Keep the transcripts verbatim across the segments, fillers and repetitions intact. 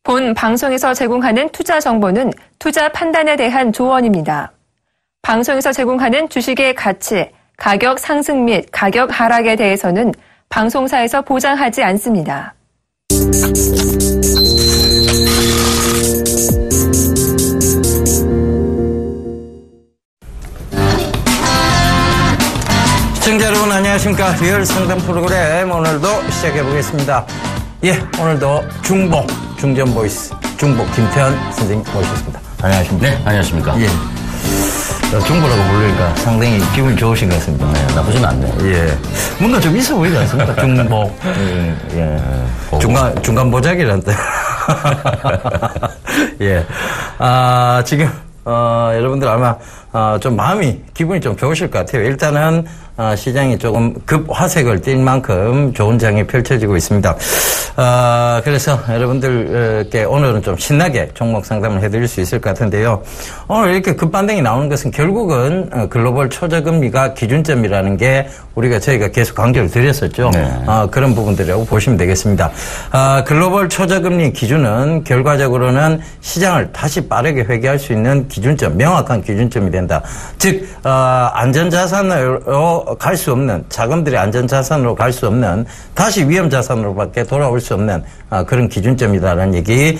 본 방송에서 제공하는 투자 정보는 투자 판단에 대한 조언입니다. 방송에서 제공하는 주식의 가치, 가격 상승 및 가격 하락에 대해서는 방송사에서 보장하지 않습니다. 시청자 여러분 안녕하십니까. 리얼 상담 프로그램 오늘도 시작해보겠습니다. 예, 오늘도 중복, 중전보이스, 중복 김태현 선생님 모셨습니다. 안녕하십니까. 네, 안녕하십니까. 예. 중보라고 부르니까 상당히 기분이 좋으신 것 같습니다. 네, 나쁘진 않네요. 예. 뭔가 좀 있어 보이지 않습니까? 중복. 예. 예. 중간, 중간 보자기란 뜻. 예. 아, 지금, 어, 여러분들 아마, 어, 좀 마음이, 기분이 좀 좋으실 것 같아요. 일단은, 어, 시장이 조금 급화색을 띨 만큼 좋은 장이 펼쳐지고 있습니다. 어, 그래서 여러분들께 오늘은 좀 신나게 종목 상담을 해드릴 수 있을 것 같은데요. 오늘 이렇게 급반등이 나오는 것은 결국은 글로벌 초저금리가 기준점이라는 게 우리가 저희가 계속 강조를 드렸었죠. 네. 어, 그런 부분들이라고 보시면 되겠습니다. 어, 글로벌 초저금리 기준은 결과적으로는 시장을 다시 빠르게 회귀할 수 있는 기준점, 명확한 기준점이 된다. 즉, 어, 안전자산으로 갈 수 없는, 자금들이 안전자산으로 갈 수 없는, 다시 위험자산으로밖에 돌아올 수 없는 어, 그런 기준점이다라는 얘기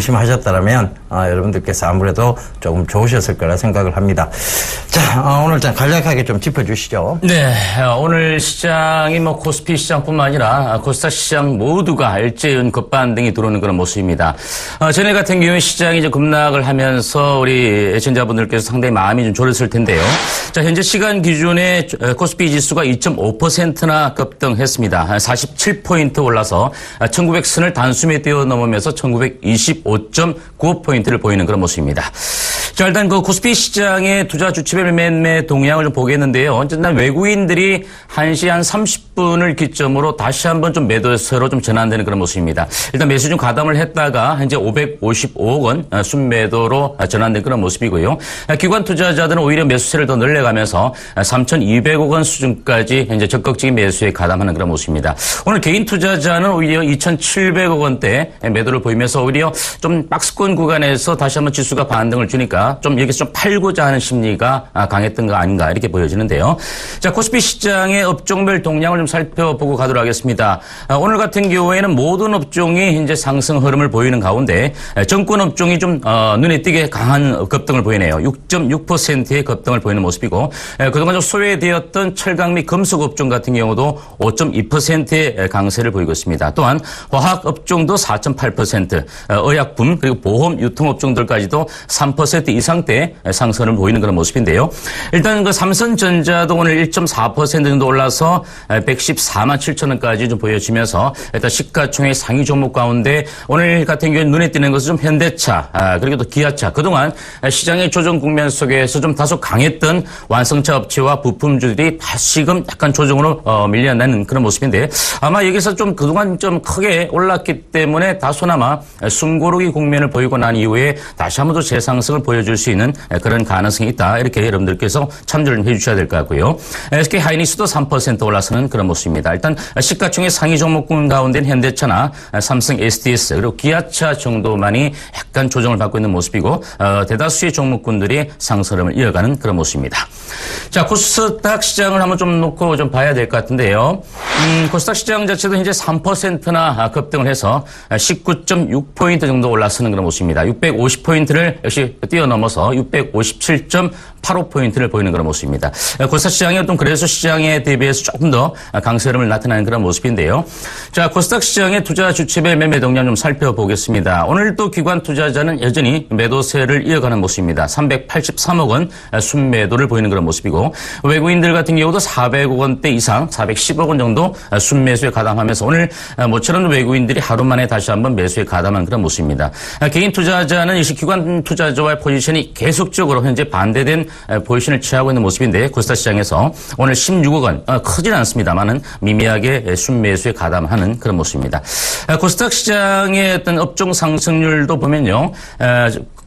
명심하셨다면 어, 여러분들께서 아무래도 조금 좋으셨을 거라 생각을 합니다. 자, 어, 오늘 좀 간략하게 좀 짚어주시죠. 네, 오늘 시장이 뭐 코스피 시장뿐만 아니라 코스닥 시장 모두가 일제히 급반등이 들어오는 그런 모습입니다. 어, 전에 같은 경우에 시장이 이제 급락을 하면서 우리 애청자분들께서 상당히 마음이 좀 졸였을 텐데요. 자, 현재 시간 기준에 코스피 지수가 이 점 오 퍼센트나 급등했습니다. 사십칠 포인트 올라서 천구백 선을 단숨에 뛰어넘으면서 천구백이십오 점 구오 포인트를 보이는 그런 모습입니다. 자, 일단 그 코스피 시장의 투자 주치별 매매 동향을 좀 보겠는데요. 어쨌든 외국인들이 한 시 한 삼십 분을 기점으로 다시 한번 좀 매도세로 좀 전환되는 그런 모습입니다. 일단 매수 중 가담을 했다가 현재 오백오십오억 원 순매도로 전환된 그런 모습이고요. 기관 투자자들은 오히려 매수세를 더 늘려가면서 삼천이백억 원 수준까지 현재 적극적인 매수에 가담하는 그런 모습입니다. 오늘 개인 투자자는 오히려 이천칠백억 원대 매도를 보이면서 오히려 좀 박스권 구간에서 다시 한번 지수가 반등을 주니까 좀 여기서 좀 팔고자 하는 심리가 강했던 거 아닌가 이렇게 보여지는데요. 자, 코스피 시장의 업종별 동향을 좀 살펴보고 가도록 하겠습니다. 오늘 같은 경우에는 모든 업종이 현재 상승 흐름을 보이는 가운데 정권 업종이 좀 어, 눈에 띄게 강한 급등을 보이네요. 육 점 육 퍼센트의 급등을 보이는 모습이고 그동안 좀 소외되었던 철강 및 금속 업종 같은 경우도 오 점 이 퍼센트의 강세를 보이고 있습니다. 또한 화학 업종도 사 점 팔 퍼센트, 의약품 그리고 보험 유통 업종들까지도 삼 퍼센트 이상대 상승을 보이는 그런 모습인데요. 일단 그 삼성전자도 오늘 일 점 사 퍼센트 정도 올라서 백십사만 칠천 원까지 좀 보여지면서 일단 시가총액 상위 종목 가운데 오늘 같은 경우에 눈에 띄는 것은 좀 현대차 그리고 또 기아차 그동안 시장의 조정 국면 속에서 좀 다소 강했던 완성차 업체와 부품주들이 다시금 약간 조정으로 어, 밀려나는 그런 모습인데 아마 여기서 좀 그동안 좀 크게 올랐기 때문에 다소나마 숨고르기 국면을 보이고 난 이후에 다시 한번 더 재상승을 보여줄 수 있는 그런 가능성이 있다. 이렇게 여러분들께서 참조를 해주셔야 될 것 같고요. 에스케이 하이닉스도 삼 퍼센트 올라서는 그런 모습입니다. 일단 시가총액 상위 종목군 가운데는 현대차나 삼성 에스디에스 그리고 기아차 정도만이 약간 조정을 받고 있는 모습이고 어, 대다수의 종목군들이 상승을 이어가는 그런 모습입니다. 자, 코스닥 시장을 한번 좀 놓고 좀 봐야 될 것 같은데요. 음, 코스닥 시장 자체도 현재 삼 퍼센트나 급등을 해서 십구 점 육 포인트 정도 올라서는 그런 모습입니다. 육백오십 포인트를 역시 뛰어넘어서 육백오십칠 점 팔오 포인트를 보이는 그런 모습입니다. 코스닥 시장이 어떤 그래서 시장에 대비해서 조금 더 강세 흐름을 나타내는 그런 모습인데요. 자, 코스닥 시장의 투자 주체별 매매 동향 좀 살펴보겠습니다. 오늘도 기관 투자자는 여전히 매도세를 이어가는 모습입니다. 삼백팔십삼억 원 순매도를 보이는 그런 모습이고 외국인들 같은 경우도 사백억 원대 이상 사백십억 원 정도 순매수에 가담하면서 오늘 모처럼 외국인들이 하루 만에 다시 한번 매수에 가담한 그런 모습입니다. 개인 투자자는 이 기관 투자자와의 포지션이 계속적으로 현재 반대된 포지션을 취하고 있는 모습인데 코스닥 시장에서 오늘 십육억 원 어, 크진 않습니다만은 미미하게 순매수에 가담하는 그런 모습입니다. 코스닥 시장의 어떤 업종 상승률도 보면요.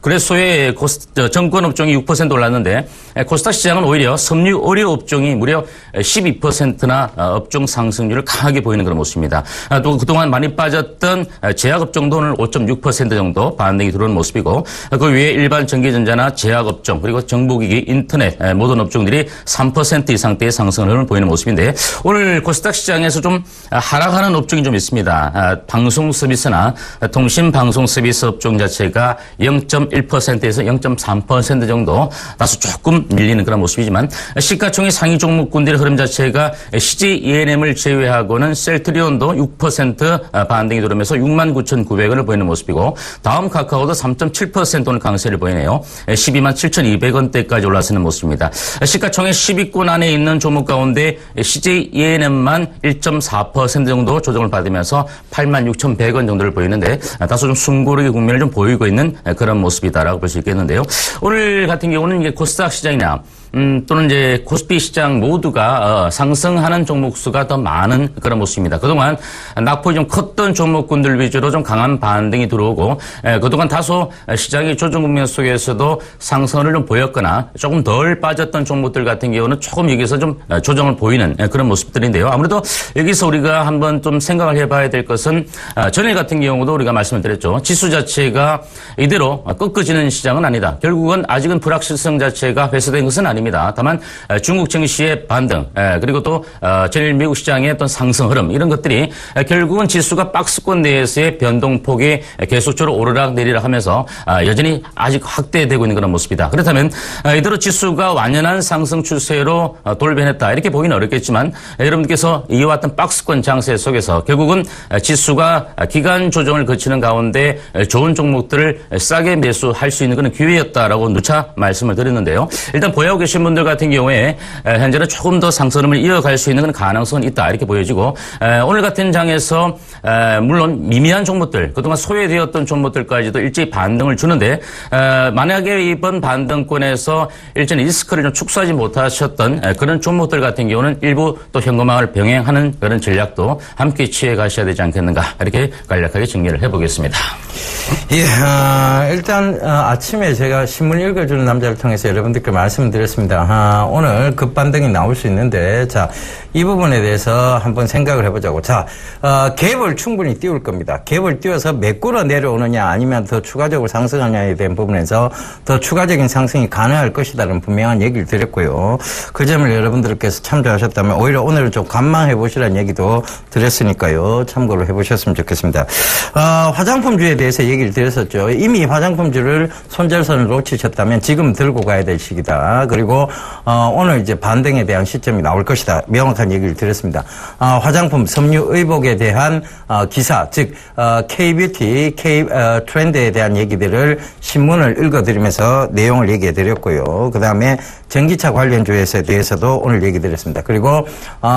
그래소의 코스, 정권 업종이 육 퍼센트 올랐는데 코스닥 시장은 오히려 섬유 의료 업종이 무려 십이 퍼센트나 업종 상승률을 강하게 보이는 그런 모습입니다. 또 그동안 많이 빠졌던 제약 업종도 오늘 오 점 육 퍼센트 정도 반등이 들어오는 모습이고 그 위에 일반 전기전자나 제약 업종 그리고 정보기기, 인터넷 모든 업종들이 삼 퍼센트 이상대의 상승을 보이는 모습인데 오늘 코스닥 시장에서 좀 하락하는 업종이 좀 있습니다. 방송 서비스나 통신 방송 서비스 업종 자체가 영 점 일 퍼센트에서 영 점 삼 퍼센트 정도 다소 조금 밀리는 그런 모습이지만 시가총액 상위 종목군들의 흐름 자체가 씨제이이엔엠을 제외하고는 셀트리온도 육 퍼센트 반등이 들어오면서 육만 구천구백 원을 보이는 모습이고 다음 카카오도 삼 점 칠 퍼센트 오늘 강세를 보이네요. 십이만 칠천이백 원대까지 올라서는 모습입니다. 시가총액 십 위권 안에 있는 종목 가운데 씨제이이엔엠만 일 점 사 퍼센트 정도 조정을 받으면서 팔만 육천백 원 정도를 보이는데 다소 좀 숨고르기 국면을 좀 보이고 있는 그런 모습이다라고 볼 수 있겠는데요. 오늘 같은 경우는 이게 코스닥 시장이나 음, 또는 이제 코스피 시장 모두가 어, 상승하는 종목 수가 더 많은 그런 모습입니다. 그동안 낙폭이 좀 컸던 종목군들 위주로 좀 강한 반등이 들어오고 에, 그동안 다소 시장의 조정 국면 속에서도 상승을 좀 보였거나 조금 덜 빠졌던 종목들 같은 경우는 조금 여기서 좀 조정을 보이는 그런 모습들인데요. 아무래도 여기서 우리가 한번 좀 생각을 해봐야 될 것은 어, 전일 같은 경우도 우리가 말씀을 드렸죠. 지수 자체가 이대로 꺾어지는 시장은 아니다. 결국은 아직은 불확실성 자체가 회수된 것은 아닙니다. 다만 중국 증시의 반등 그리고 또 전일 미국 시장의 어떤 상승 흐름 이런 것들이 결국은 지수가 박스권 내에서의 변동폭이 계속적으로 오르락 내리락 하면서 여전히 아직 확대되고 있는 그런 모습이다. 그렇다면 이대로 지수가 완연한 상승 추세로 돌변했다 이렇게 보기는 어렵겠지만 여러분들께서 이어왔던 박스권 장세 속에서 결국은 지수가 기간 조정을 거치는 가운데 좋은 종목들을 싸게 매수할 수 있는 그런 기회였다라고 누차 말씀을 드렸는데요. 일단 보유하고 계신 분들 같은 경우에 현재는 조금 더 상승을 이어갈 수 있는 그런 가능성은 있다 이렇게 보여지고 오늘 같은 장에서 물론 미미한 종목들 그동안 소외되었던 종목들까지도 일제히 반등을 주는데 만약에 이번 반등권에서 일전에 리스크를 좀 축소하지 못하셨던 그런 종목들 같은 경우는 일부 또 현금화를 병행하는 그런 전략도 함께 취해 가셔야 되지 않겠는가 이렇게 간략하게 정리를 해보겠습니다. 예, 어, 일단 어, 아침에 제가 신문 읽어주는 남자를 통해서 여러분들께 말씀드렸습니다. 아, 오늘 급반등이 나올 수 있는데 자, 이 부분에 대해서 한번 생각을 해보자고. 자, 어, 갭을 충분히 띄울 겁니다. 갭을 띄워서 메꾸러 내려오느냐 아니면 더 추가적으로 상승하냐에 대한 부분에서 더 추가적인 상승이 가능할 것이다라는 분명한 얘기를 드렸고요. 그 점을 여러분들께서 참조하셨다면 오히려 오늘은 좀 관망해 보시라는 얘기도 드렸으니까요. 참고를 해보셨으면 좋겠습니다. 어, 화장품주에 대해서 얘기를 드렸었죠. 이미 화장품주를 손절선을 놓치셨다면 지금 들고 가야 될 시기다. 그리고 어, 오늘 이제 반등에 대한 시점이 나올 것이다. 명확한 얘기를 드렸습니다. 어, 화장품, 섬유, 의복에 대한 어, 기사, 즉 어, K-뷰티, K-트렌드에 대한 얘기들을 신문을 읽어드리면서 내용을 얘기해드렸고요. 그 다음에 전기차 관련주에 대해서도 오늘 얘기드렸습니다. 그리고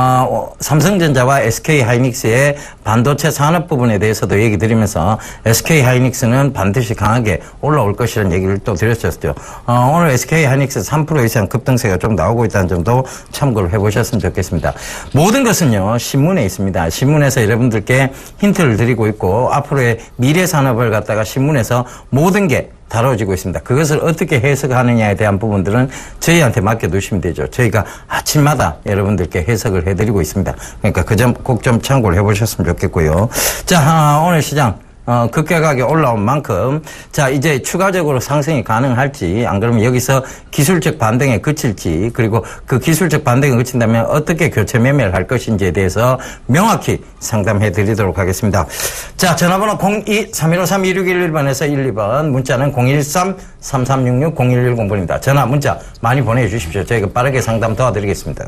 어, 삼성전자와 에스케이하이닉스의 반도체 산업 부분에 대해서도 얘기드리면서 에스케이하이닉스는 반드시 강하게 올라올 것이라는 얘기를 또 드렸었죠. 어, 오늘 에스케이하이닉스 삼 퍼센트 이상 급등세가 좀 나오고 있다는 점도 참고를 해보셨으면 좋겠습니다. 모든 것은요 신문에 있습니다. 신문에서 여러분들께 힌트를 드리고 있고 앞으로의 미래 산업을 갖다가 신문에서 모든 게 다뤄지고 있습니다. 그것을 어떻게 해석하느냐에 대한 부분들은 저희한테 맡겨두시면 되죠. 저희가 아침마다 여러분들께 해석을 해드리고 있습니다. 그러니까 그 점 꼭 좀 참고를 해보셨으면 좋겠고요. 자, 아, 오늘 시장 어, 급격하게 올라온 만큼 자 이제 추가적으로 상승이 가능할지 안 그러면 여기서 기술적 반등에 그칠지 그리고 그 기술적 반등에 그친다면 어떻게 교체 매매를 할 것인지에 대해서 명확히 상담해 드리도록 하겠습니다. 자 전화번호 공이 삼일오삼 이육일일 번에서 일, 이 번 문자는 공일삼 삼삼육육 공일일공 번입니다. 전화 문자 많이 보내주십시오. 저희가 빠르게 상담 도와드리겠습니다.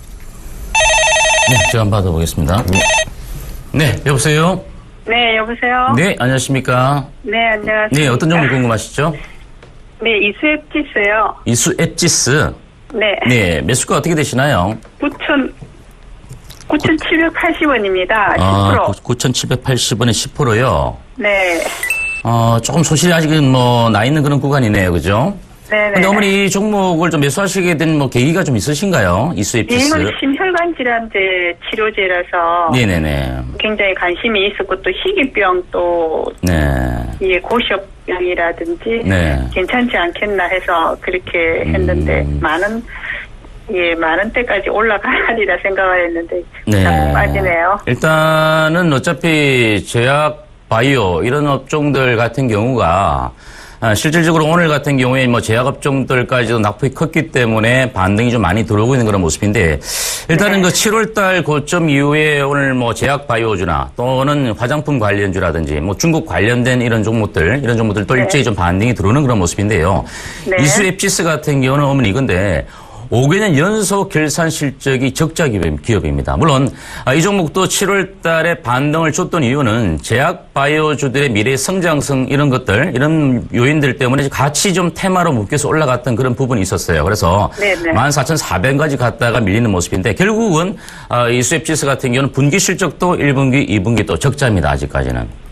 네, 제가 한번 받아보겠습니다. 네, 여보세요? 네, 여보세요? 네, 안녕하십니까? 네, 안녕하세요. 네, 어떤 종목 궁금하시죠? 네, 이수앱지스요. 이수 앱지스. 네. 네, 매수가 어떻게 되시나요? 구천, 구천칠백팔십 원입니다. 십 퍼센트. 아, 구천칠백팔십 원에 십 퍼센트요? 네. 어, 조금 소실이 아직은 뭐, 나 있는 그런 구간이네요. 그죠? 네네. 근데 어머니 이 종목을 좀 매수하시게 된 뭐 계기가 좀 있으신가요? 이수에피스. 이건 심혈관 질환제 치료제라서 네네네. 굉장히 관심이 있었고 또 희귀병 또 네. 예, 고시업병이라든지 네. 괜찮지 않겠나 해서 그렇게 했는데 음. 많은 예, 많은 때까지 올라가리라 생각을 했는데 네. 자꾸 빠지네요. 일단은 어차피 제약, 바이오 이런 업종들 같은 경우가 아, 실질적으로 오늘 같은 경우에 뭐 제약업종들까지도 낙폭이 컸기 때문에 반등이 좀 많이 들어오고 있는 그런 모습인데 일단은 네. 그 칠월달 고점 이후에 오늘 뭐 제약 바이오주나 또는 화장품 관련주라든지 뭐 중국 관련된 이런 종목들 이런 종목들 또 네. 일제히 좀 반등이 들어오는 그런 모습인데요. 네. 이수에피스 같은 경우는 어머니 이건데 오 개년 연속 결산 실적이 적자 기업입니다. 물론 이 종목도 칠월 달에 반등을 줬던 이유는 제약 바이오주들의 미래 성장성 이런 것들 이런 요인들 때문에 같이 좀 테마로 묶여서 올라갔던 그런 부분이 있었어요. 그래서 네네. 만 사천사백 원까지 갔다가 밀리는 모습인데 결국은 이 수에피스 같은 경우는 분기 실적도 일 분기, 이 분기 또 적자입니다. 아직까지는.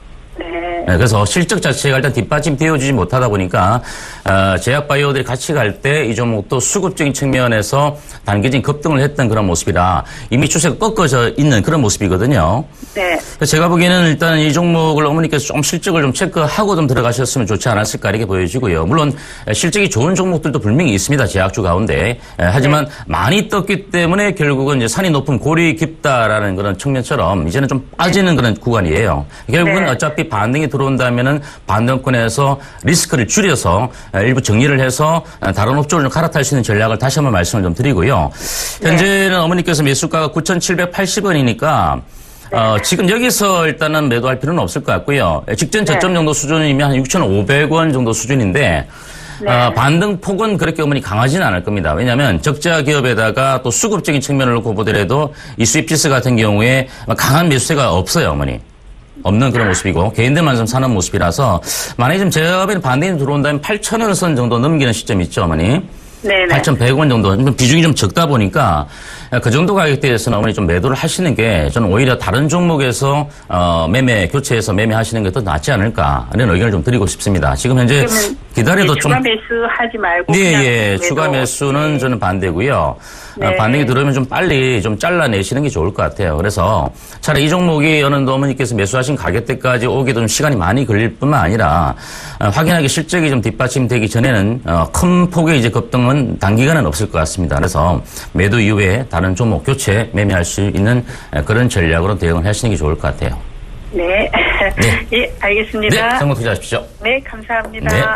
네, 그래서 실적 자체가 일단 뒷받침되어주지 못하다 보니까 어, 제약바이오들이 같이 갈 때 이 종목도 수급적인 측면에서 단기적인 급등을 했던 그런 모습이라 이미 추세가 꺾어져 있는 그런 모습이거든요. 네. 제가 보기에는 일단 이 종목을 어머니께서 좀 실적을 좀 체크하고 좀 들어가셨으면 좋지 않았을까 이렇게 보여지고요. 물론 실적이 좋은 종목들도 분명히 있습니다. 제약주 가운데. 하지만 네. 많이 떴기 때문에 결국은 이제 산이 높은 골이 깊다라는 그런 측면처럼 이제는 좀 빠지는 네. 그런 구간이에요. 결국은 네. 어차피 반등이 들어온다면은 반등권에서 리스크를 줄여서 일부 정리를 해서 다른 업종을 좀 갈아탈 수 있는 전략을 다시 한번 말씀을 좀 드리고요. 현재는 네. 어머니께서 매수가가 구천칠백팔십 원이니까 네. 어, 지금 여기서 일단은 매도할 필요는 없을 것 같고요. 직전 저점 정도 수준이면 한 육천오백 원 정도 수준인데 네. 어, 반등 폭은 그렇게 어머니 강하지는 않을 겁니다. 왜냐하면 적자 기업에다가 또 수급적인 측면을 놓고 보더라도 이 수입피스 같은 경우에 강한 매수세가 없어요, 어머니. 없는 그런 모습이고 개인들만 좀 사는 모습이라서 만약에 좀 제업에 반등이 들어온다면 팔천 원 선 정도 넘기는 시점이 있죠, 어머니. 네네. 팔천백 원 정도 비중이 좀 적다 보니까 그 정도 가격대에서는 어머니 좀 매도를 하시는 게 저는 오히려 다른 종목에서 어, 매매 교체해서 매매하시는 게 더 낫지 않을까 이런 의견을 좀 드리고 싶습니다. 지금 현재 기다려도 좀 추가 매수하지 말고 네, 예, 추가 매수는 네. 저는 반대고요. 네. 어, 반등이 들어오면 좀 빨리 좀 잘라내시는 게 좋을 것 같아요. 그래서 차라리 이 종목이 어느 정도 어머니께서 매수하신 가격대까지 오기도 좀 시간이 많이 걸릴 뿐만 아니라 어, 확연하게 실적이 좀 뒷받침되기 전에는 어, 큰 폭의 이제 급등은 단기간은 없을 것 같습니다. 그래서 매도 이후에 다른 종목 교체 매매할 수 있는 그런 전략으로 대응을 하시는 게 좋을 것 같아요. 네. 네. 예, 알겠습니다. 네, 성공 투자하십시오. 네, 감사합니다. 네.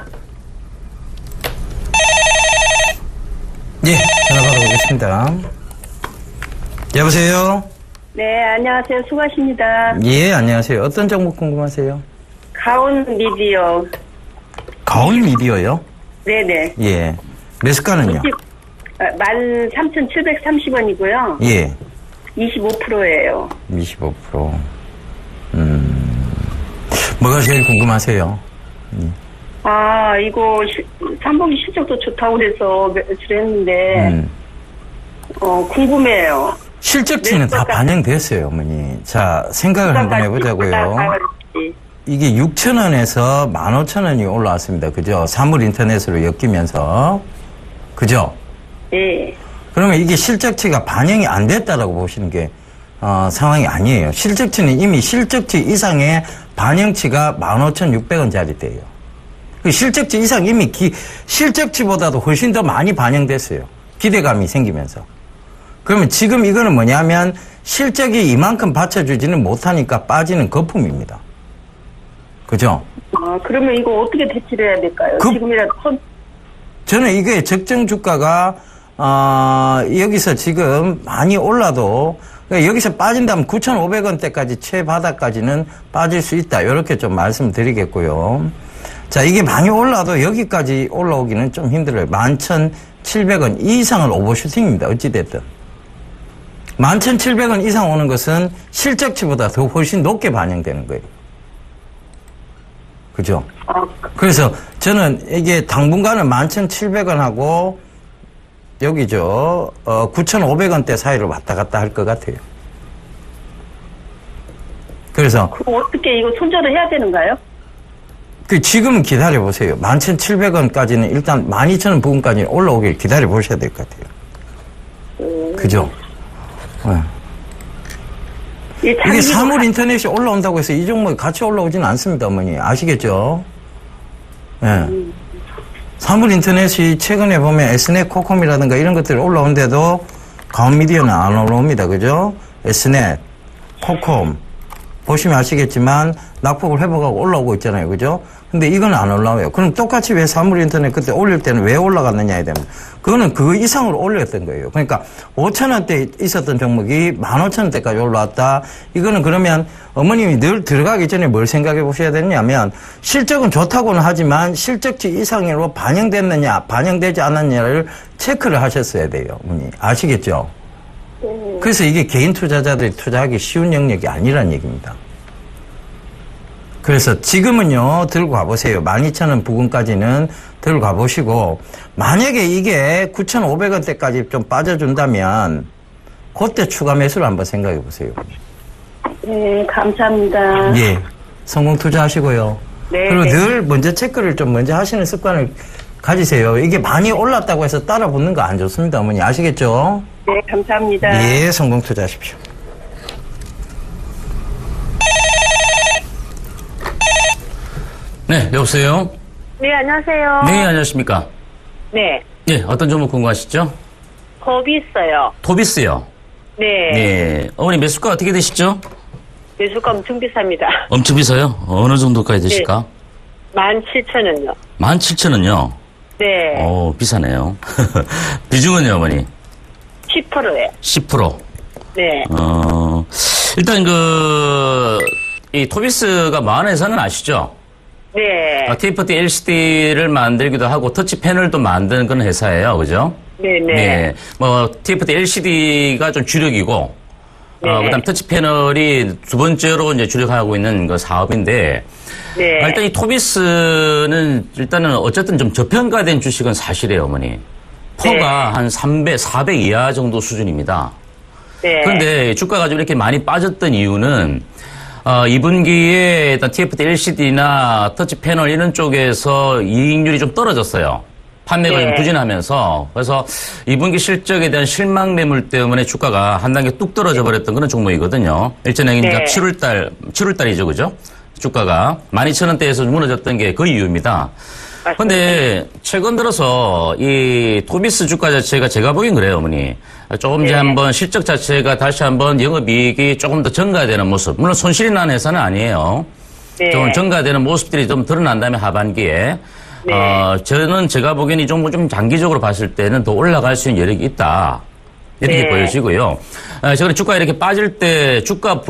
예, 전화 받아보겠습니다. 여보세요? 네, 안녕하세요. 수고하십니다. 예, 안녕하세요. 어떤 종목 궁금하세요? 가온 미디어. 가온 미디어요? 네네. 예. 매수가는요? 만 삼천칠백삼십 원이고요. 예. 이십오 퍼센트예요. 이십오 퍼센트. 음. 뭐가 제일 궁금하세요? 음. 아, 이거 삼 분기 실적도 좋다고 그래서 매수를 했는데 음. 어, 궁금해요. 실적치는 다 반영됐어요, 어머니. 자, 생각을 한번 해보자고요. 이게 육천 원에서 만 오천 원이 올라왔습니다. 그죠? 사물 인터넷으로 엮이면서. 그죠? 네. 그러면 이게 실적치가 반영이 안 됐다라고 보시는 게 어, 상황이 아니에요. 실적치는 이미 실적치 이상의 반영치가 만 오천육백 원짜리대예요. 실적치 이상 이미 기, 실적치보다도 훨씬 더 많이 반영됐어요. 기대감이 생기면서. 그러면 지금 이거는 뭐냐면 실적이 이만큼 받쳐주지는 못하니까 빠지는 거품입니다. 그죠? 아, 그러면 이거 어떻게 대치를 해야 될까요? 그, 지금이라도 선... 저는 이게 적정 주가가 어, 여기서 지금 많이 올라도 여기서 빠진다면 구천오백 원대까지 최바닥까지는 빠질 수 있다. 이렇게 좀 말씀드리겠고요. 자, 이게 많이 올라도 여기까지 올라오기는 좀 힘들어요. 만 천칠백 원 이상은 오버슈팅입니다. 어찌됐든. 만 천칠백 원 이상 오는 것은 실적치보다 더 훨씬 높게 반영되는 거예요. 그죠? 그래서 저는 이게 당분간은 만 천칠백 원하고 여기죠. 어, 구천오백 원대 사이로 왔다 갔다 할 것 같아요. 그래서. 그거 어떻게 이거 손절을 해야 되는가요? 그 지금은 기다려 보세요. 만 천칠백 원까지는 일단 만 이천 원 부근까지 올라오길 기다려 보셔야 될 것 같아요. 음. 그죠? 네. 이 이게 사물 인터넷이 올라온다고 해서 이 종목이 같이 올라오지는 않습니다, 어머니. 아시겠죠? 예. 네. 음. 사물 인터넷이 최근에 보면 에스넷, 코콤이라든가 이런 것들이 올라오는데도 가온미디어는 안 올라옵니다. 그죠? 에스넷, 코콤. 보시면 아시겠지만 낙폭을 회복하고 올라오고 있잖아요. 그죠? 근데 이건 안 올라와요. 그럼 똑같이 왜 사물 인터넷 그때 올릴 때는 왜 올라갔느냐에 대한 그거는 그 이상으로 올렸던 거예요. 그러니까 오천 원대 있었던 종목이 만 오천 원대까지 올라왔다. 이거는 그러면 어머님이 늘 들어가기 전에 뭘 생각해 보셔야 되냐면 실적은 좋다고는 하지만 실적치 이상으로 반영됐느냐 반영되지 않았느냐를 체크를 하셨어야 돼요. 어머니. 아시겠죠? 그래서 이게 개인 투자자들이 투자하기 쉬운 영역이 아니란 얘기입니다. 그래서 지금은요, 들고 가보세요. 만 이천 원 부근까지는 들고 가보시고, 만약에 이게 구천오백 원대까지 좀 빠져준다면, 그때 추가 매수를 한번 생각해 보세요. 네, 감사합니다. 예. 성공 투자하시고요. 네. 그리고 네. 늘 먼저 체크를 좀 먼저 하시는 습관을 가지세요. 이게 많이 올랐다고 해서 따라 붙는 거 안 좋습니다, 어머니. 아시겠죠? 네, 감사합니다. 예, 성공 투자하십시오. 네, 여보세요? 네, 안녕하세요. 네, 안녕하십니까? 네, 예, 어떤 종목 궁금하시죠? 겁이 있어요. 토비스요. 네. 네. 어머니 매수가 어떻게 되시죠? 매수가 엄청 비쌉니다. 엄청 비싸요? 어느 정도까지 되실까? 만 칠천 원요. 만 칠천 원요? 네. 오, 비싸네요. 비중은요, 어머니? 십 퍼센트예요. 십 퍼센트. 네. 어, 일단 그, 이 토비스가 뭐 하는 회사는 아시죠? 네. 아, 티에프티 엘시디를 만들기도 하고 터치 패널도 만드는 그런 회사예요. 그죠? 네네. 네. 뭐, 티에프티 엘시디가 좀 주력이고, 네. 어, 그 다음 터치 패널이 두 번째로 이제 주력하고 있는 그 사업인데, 네. 아, 일단 이 토비스는 일단은 어쨌든 좀 저평가된 주식은 사실이에요, 어머니. 퍼가 네. 한 삼백, 사백 이하 정도 수준입니다. 네. 그런데 주가가 좀 이렇게 많이 빠졌던 이유는 어, 이 분기에 일단 티에프티 엘시디나 터치 패널 이런 쪽에서 이익률이 좀 떨어졌어요. 판매가 네. 좀 부진하면서. 그래서 이 분기 실적에 대한 실망 매물 때문에 주가가 한 단계 뚝 떨어져 버렸던 그런 종목이거든요. 일전에 네. 칠월 달, 칠월 달이죠, 그죠? 주가가 만 이천 원대에서 무너졌던 게 그 이유입니다. 그런데 최근 들어서 이 토비스 주가 자체가 제가 보기엔 그래요, 어머니. 조금 이제 네. 한번 실적 자체가 다시 한번 영업이익이 조금 더 증가되는 모습. 물론 손실이 나는 회사는 아니에요. 네. 좀 증가되는 모습들이 좀 드러난 다음에 하반기에. 네. 어, 저는 제가 보기엔 이 종목 좀 장기적으로 봤을 때는 더 올라갈 수 있는 여력이 있다. 이렇게 네. 보여지고요. 어, 최근에 주가 이렇게 빠질 때 주가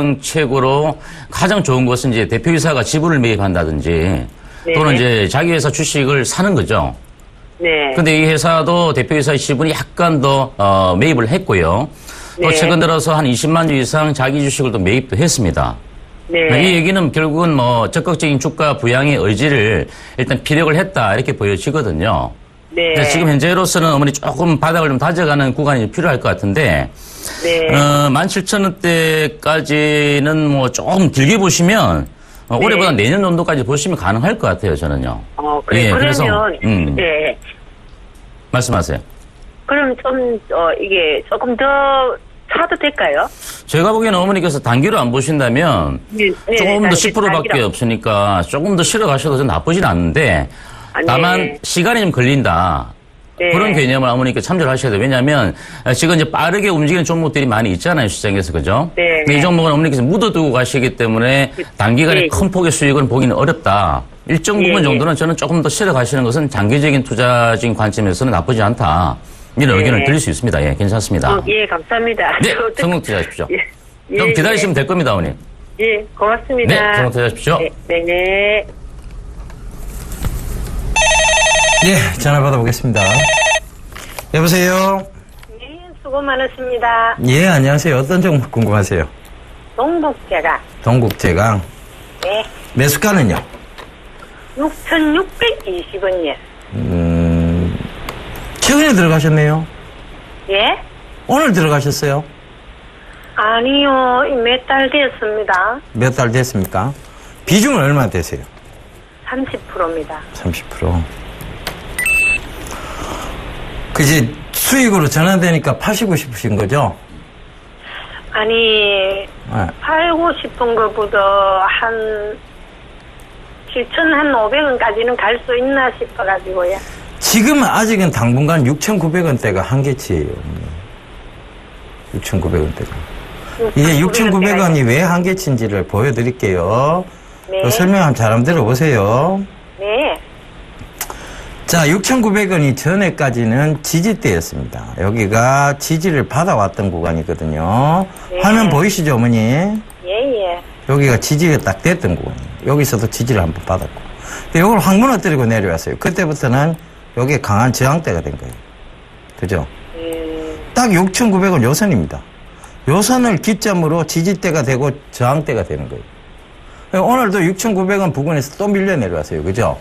부양책으로 가장 좋은 것은 이제 대표이사가 지분을 매입한다든지 네. 또는 이제 자기 회사 주식을 사는 거죠. 네. 근데 이 회사도 대표이사의 지분이 약간 더 어, 매입을 했고요. 또 네. 최근 들어서 한 이십만 주 이상 자기 주식을 또 매입도 했습니다. 네. 이 얘기는 결국은 뭐 적극적인 주가 부양의 의지를 일단 피력을 했다 이렇게 보여지거든요. 네. 그래서 지금 현재로서는 어머니 조금 바닥을 좀 다져가는 구간이 필요할 것 같은데 네. 어, 만 칠천 원대까지는 뭐 조금 길게 보시면 어, 네. 올해보다 내년 정도까지 보시면 가능할 것 같아요, 저는요. 어, 그래, 예, 그러면, 그래서, 음. 네. 말씀하세요. 그럼 좀, 어, 이게 조금 더 사도 될까요? 제가 보기에는 어머니께서 단기로 안 보신다면 네, 네, 조금 더 단기, 십 퍼센트밖에 단기로. 없으니까 조금 더 실어 가셔도 좀 나쁘진 않은데 아, 네. 다만 시간이 좀 걸린다. 네. 그런 개념을 어머니께 참조를 하셔야 돼요. 왜냐하면 지금 이제 빠르게 움직이는 종목들이 많이 있잖아요. 시장에서. 그죠? 네. 근데 이 종목은 어머니께서 묻어두고 가시기 때문에 단기간에 네. 큰 폭의 수익은 보기는 어렵다. 일정 부분 네. 정도는 저는 조금 더 실어 가시는 것은 장기적인 투자적인 관점에서는 나쁘지 않다. 이런 네. 의견을 드릴 수 있습니다. 예, 괜찮습니다. 어, 예, 감사합니다. 네, 저- 성공 투자하십시오. 예. 좀 예, 기다리시면 될 겁니다, 어머니. 예, 예, 고맙습니다. 네, 성공 투자하십시오. 네, 네, 네. 예, 전화 받아보겠습니다. 여보세요? 네, 수고 많으십니다. 예, 안녕하세요. 어떤 종목 궁금하세요? 동북제가, 동국제강. 네, 매수가는요? 육천육백이십 원이요. 음, 최근에 들어가셨네요. 예? 오늘 들어가셨어요? 아니요, 몇 달 됐습니다. 몇 달 됐습니까? 비중은 얼마나 되세요? 삼십 퍼센트입니다. 삼십 퍼센트. 그 이제 수익으로 전환되니까 파시고 싶으신 거죠? 아니, 네. 팔고 싶은 것보다 한 칠천오백 원까지는 갈 수 있나 싶어가지고요. 지금은 아직은 당분간 육천구백 원대가 한계치예요. 육천구백 원대가. 이게 육천구백 원이 왜 한계치인지를 보여드릴게요. 네. 그 설명 한번 잘 한번 들어보세요. 네. 자, 육천구백 원이 전에까지는 지지대였습니다. 여기가 지지를 받아왔던 구간이거든요. 네. 화면 보이시죠, 어머니? 예, 예. 여기가 지지가 딱 됐던 구간이에요. 여기서도 지지를 한번 받았고. 근데 이걸 확 무너뜨리고 내려왔어요. 그때부터는 여기에 강한 저항대가 된 거예요. 그죠? 음, 딱 육천구백 원 요선입니다. 요선을 기점으로 지지대가 되고 저항대가 되는 거예요. 오늘도 육천구백 원 부근에서 또 밀려 내려왔어요. 그죠?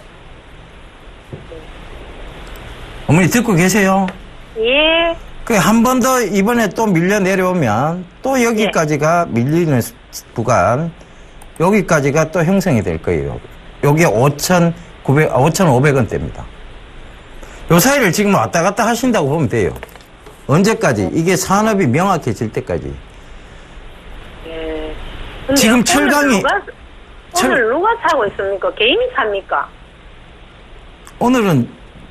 어머니 듣고 계세요? 예. 그 한 번 더 이번에 또 밀려 내려오면 또 여기까지가 밀리는 구간, 여기까지가 또 형성이 될 거예요. 여기 오천구백, 오천오백 원대입니다. 요 사이를 지금 왔다 갔다 하신다고 보면 돼요. 언제까지? 이게 산업이 명확해질 때까지. 예. 근데 지금 오늘 철강이- 누가, 철- 오늘 누가 사고 있습니까? 개인이 삽니까? 오늘은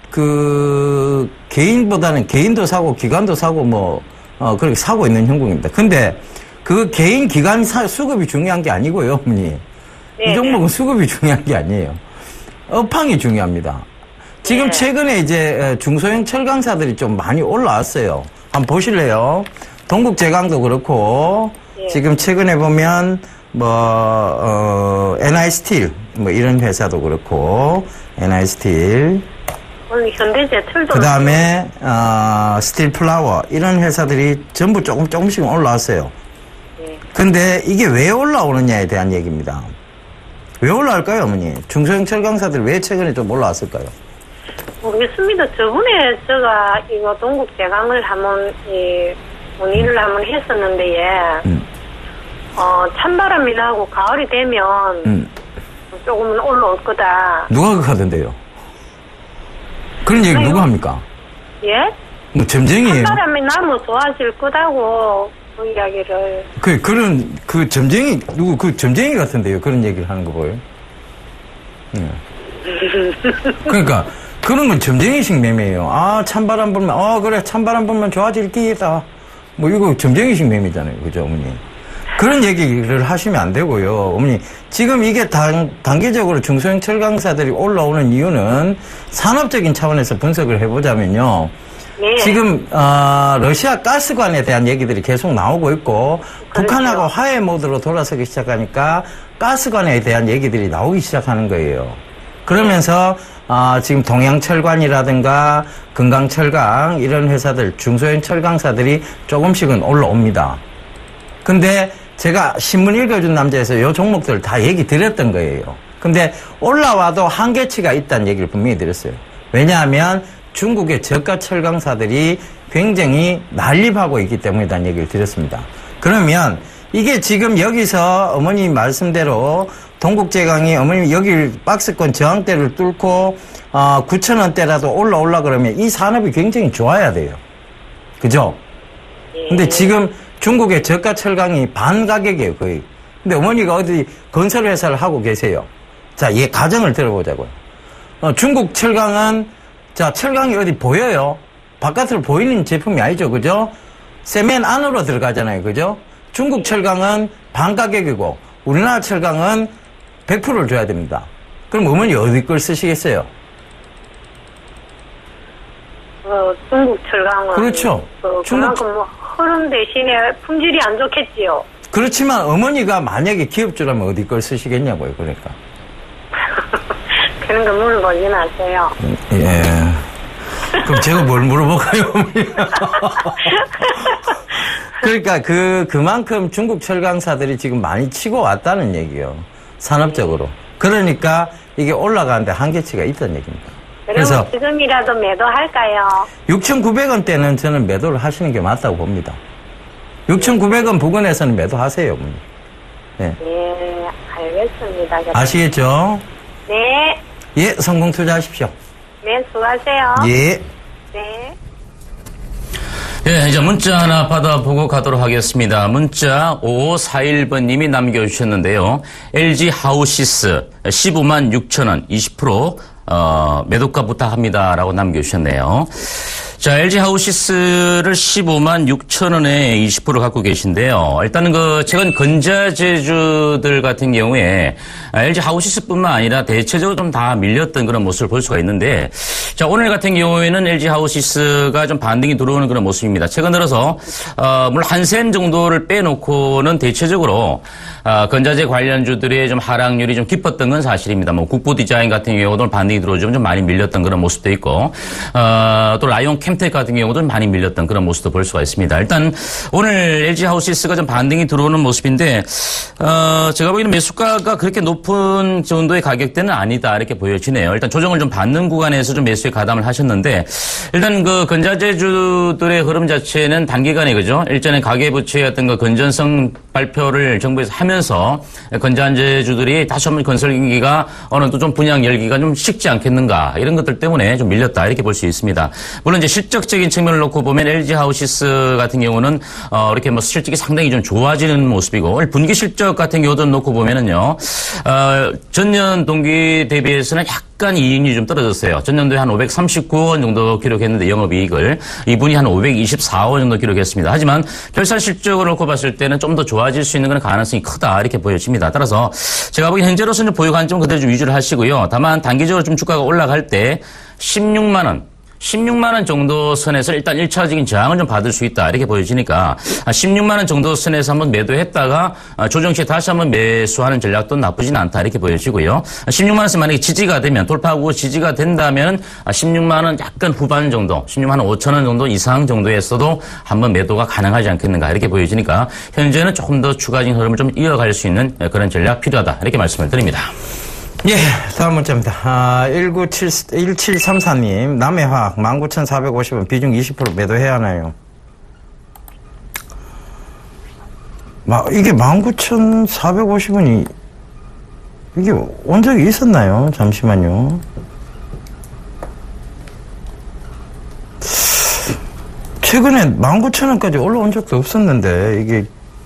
그 개인보다는 개인도 사고 기관도 사고 뭐 어, 그렇게 사고 있는 형국입니다. 근데 그 개인 기관 사, 수급이 중요한 게 아니고요, 어머니. 네, 이 종목은 수급이 중요한 게 아니에요. 업황이 중요합니다. 지금 네. 최근에 이제 중소형 철강사들이 좀 많이 올라왔어요. 한번 보실래요? 동국제강도 그렇고 네. 지금 최근에 보면 뭐 어, 엔아이스틸 뭐 이런 회사도 그렇고 엔아이스틸 오늘 현대제철도. 그 다음에 어, 스틸플라워 이런 회사들이 전부 조금 조금씩 올라왔어요. 네. 근데 이게 왜 올라오느냐에 대한 얘기입니다. 왜 올라올까요, 어머니? 중소형 철강사들 왜 최근에 좀 올라왔을까요? 모르겠습니다. 저번에 제가 이거 동국제강을 한번 이 문의를 한번 했었는데, 예. 음. 어, 찬바람이 나고 가을이 되면 음. 조금은 올라올 거다. 누가 그렇게 하던데요? 그런 얘기 누가 합니까? 예? 뭐 점쟁이에요. 찬바람이 나면 좋아질 거다고 그 이야기를. 그 그런 그 점쟁이 누구 그 점쟁이 같은데요. 그런 얘기를 하는 거 보여요. 예. 그러니까 그런 건 점쟁이식 매매예요. 아 찬바람 불면 어 그래 찬바람 불면 좋아질 기회다. 뭐 이거 점쟁이식 매매잖아요. 그죠 어머니? 그런 얘기를 하시면 안 되고요. 어머니 지금 이게 단, 단계적으로 중소형 철강사들이 올라오는 이유는 산업적인 차원에서 분석을 해보자면요. 네. 지금 어, 러시아 가스관에 대한 얘기들이 계속 나오고 있고 그렇죠. 북한하고 화해 모드로 돌아서기 시작하니까 가스관에 대한 얘기들이 나오기 시작하는 거예요. 그러면서 어, 지금 동양철관이라든가 금강철강 이런 회사들 중소형 철강사들이 조금씩은 올라옵니다. 근데 제가 신문 읽어준 남자에서 이 종목들 다 얘기 드렸던 거예요. 근데 올라와도 한계치가 있다는 얘기를 분명히 드렸어요. 왜냐하면 중국의 저가 철강사들이 굉장히 난립하고 있기 때문이라는 얘기를 드렸습니다. 그러면 이게 지금 여기서 어머니 말씀대로 동국제강이 어머니 여기 박스권 저항대를 뚫고 어, 구천 원대라도 올라올라 그러면 이 산업이 굉장히 좋아야 돼요. 그죠? 근데 지금 중국의 저가 철강이 반 가격이에요, 거의. 근데 어머니가 어디 건설회사를 하고 계세요. 자, 얘 가정을 들어보자고요. 어, 중국 철강은, 자, 철강이 어디 보여요? 바깥으로 보이는 제품이 아니죠, 그죠? 세면 안으로 들어가잖아요, 그죠? 중국 철강은 반 가격이고, 우리나라 철강은 백 퍼센트를 줘야 됩니다. 그럼 어머니 어디 걸 쓰시겠어요? 어, 중국 철강은. 그렇죠. 어, 중국- 그만큼 뭐 흐름 대신에 품질이 안 좋겠지요. 그렇지만 어머니가 만약에 기업주라면 어디 걸 쓰시겠냐고요, 그러니까. 그런 거 물어보진 않아요. 예. 그럼 제가 뭘 물어볼까요, 어머니? 그러니까 그, 그만큼 중국 철강사들이 지금 많이 치고 왔다는 얘기예요. 산업적으로. 그러니까 이게 올라가는데 한계치가 있다는 얘기입니다. 그래서 그래서 지금이라도 매도할까요? 육천구백 원대는 저는 매도를 하시는 게 맞다고 봅니다. 육천구백 원 부근에서는 매도하세요, 어머니. 네. 네, 알겠습니다. 아시겠죠? 네. 예, 성공 투자하십시오. 네, 수고하세요. 예. 네. 예, 이제 문자 하나 받아보고 가도록 하겠습니다. 문자 오오사일 번님이 남겨주셨는데요. 엘지 하우시스 십오만 육천 원 이십 퍼센트 어, 매도가 부탁합니다라고 남겨주셨네요. 자, 엘지 하우시스를 십오만 육천 원에 이십 퍼센트 갖고 계신데요. 일단은 그 최근 건자재주들 같은 경우에 엘지 하우시스뿐만 아니라 대체적으로 좀 다 밀렸던 그런 모습을 볼 수가 있는데, 자, 오늘 같은 경우에는 엘지 하우시스가 좀 반등이 들어오는 그런 모습입니다. 최근 들어서 어, 물론 한센 정도를 빼놓고는 대체적으로 어, 건자재 관련주들의 좀 하락률이 좀 깊었던 건 사실입니다. 뭐 국보 디자인 같은 경우도 반등이 들어오죠. 좀 많이 밀렸던 그런 모습도 있고, 어, 또 라이온 캠텍 같은 경우도 많이 밀렸던 그런 모습도 볼 수가 있습니다. 일단 오늘 엘지 하우시스가 좀 반등이 들어오는 모습인데, 어, 제가 보기에는 매수가가 그렇게 높은 정도의 가격대는 아니다 이렇게 보여지네요. 일단 조정을 좀 받는 구간에서 좀 매수에 가담을 하셨는데, 일단 그 건자재주들의 흐름 자체는 단기간에 그죠? 일전에 가계부채의 어떤 그 건전성 발표를 정부에서 하면서 건자재주들이 다시 한번 건설 경기가 어느 정도 좀 분양 열기가 좀 식지 않겠는가 이런 것들 때문에 좀 밀렸다 이렇게 볼 수 있습니다. 물론 이제 실적적인 측면을 놓고 보면 엘지 하우시스 같은 경우는 어 이렇게 뭐 실적이 상당히 좀 좋아지는 모습이고, 분기 실적 같은 경우도 놓고 보면은요, 어 전년 동기 대비해서는 약간 이익률이 좀 떨어졌어요. 전년도에 한 오백삼십구 원 정도 기록했는데 영업이익을 이분이 한 오백이십사 원 정도 기록했습니다. 하지만 결산 실적을 놓고 봤을 때는 좀 더 좋아질 수 있는 그런 가능성이 크다 이렇게 보여집니다. 따라서 제가 보기엔 현재로서는 보유 관점 그대로 좀 위주를 하시고요. 다만 단기적으로 좀 주가가 올라갈 때 십육만 원 십육만 원 정도 선에서 일단 일 차적인 저항을 좀 받을 수 있다 이렇게 보여지니까 십육만 원 정도 선에서 한번 매도했다가 조정 시에 다시 한번 매수하는 전략도 나쁘진 않다 이렇게 보여지고요. 십육만 원에서 만약에 지지가 되면, 돌파하고 지지가 된다면 십육만 원 약간 후반 정도, 십육만 원 오천 원 정도 이상 정도에서도 한번 매도가 가능하지 않겠는가 이렇게 보여지니까 현재는 조금 더 추가적인 흐름을 좀 이어갈 수 있는 그런 전략 필요하다 이렇게 말씀을 드립니다. 예, 다음 문자입니다. 아, 일구칠삼사 님, 남해화학 만 구천사백오십 원 비중 이십 퍼센트 매도해야 하나요? 마, 이게 만 구천사백오십 원이, 이게 온 적이 있었나요? 잠시만요. 최근에 만 구천 원까지 올라온 적도 없었는데, 이게,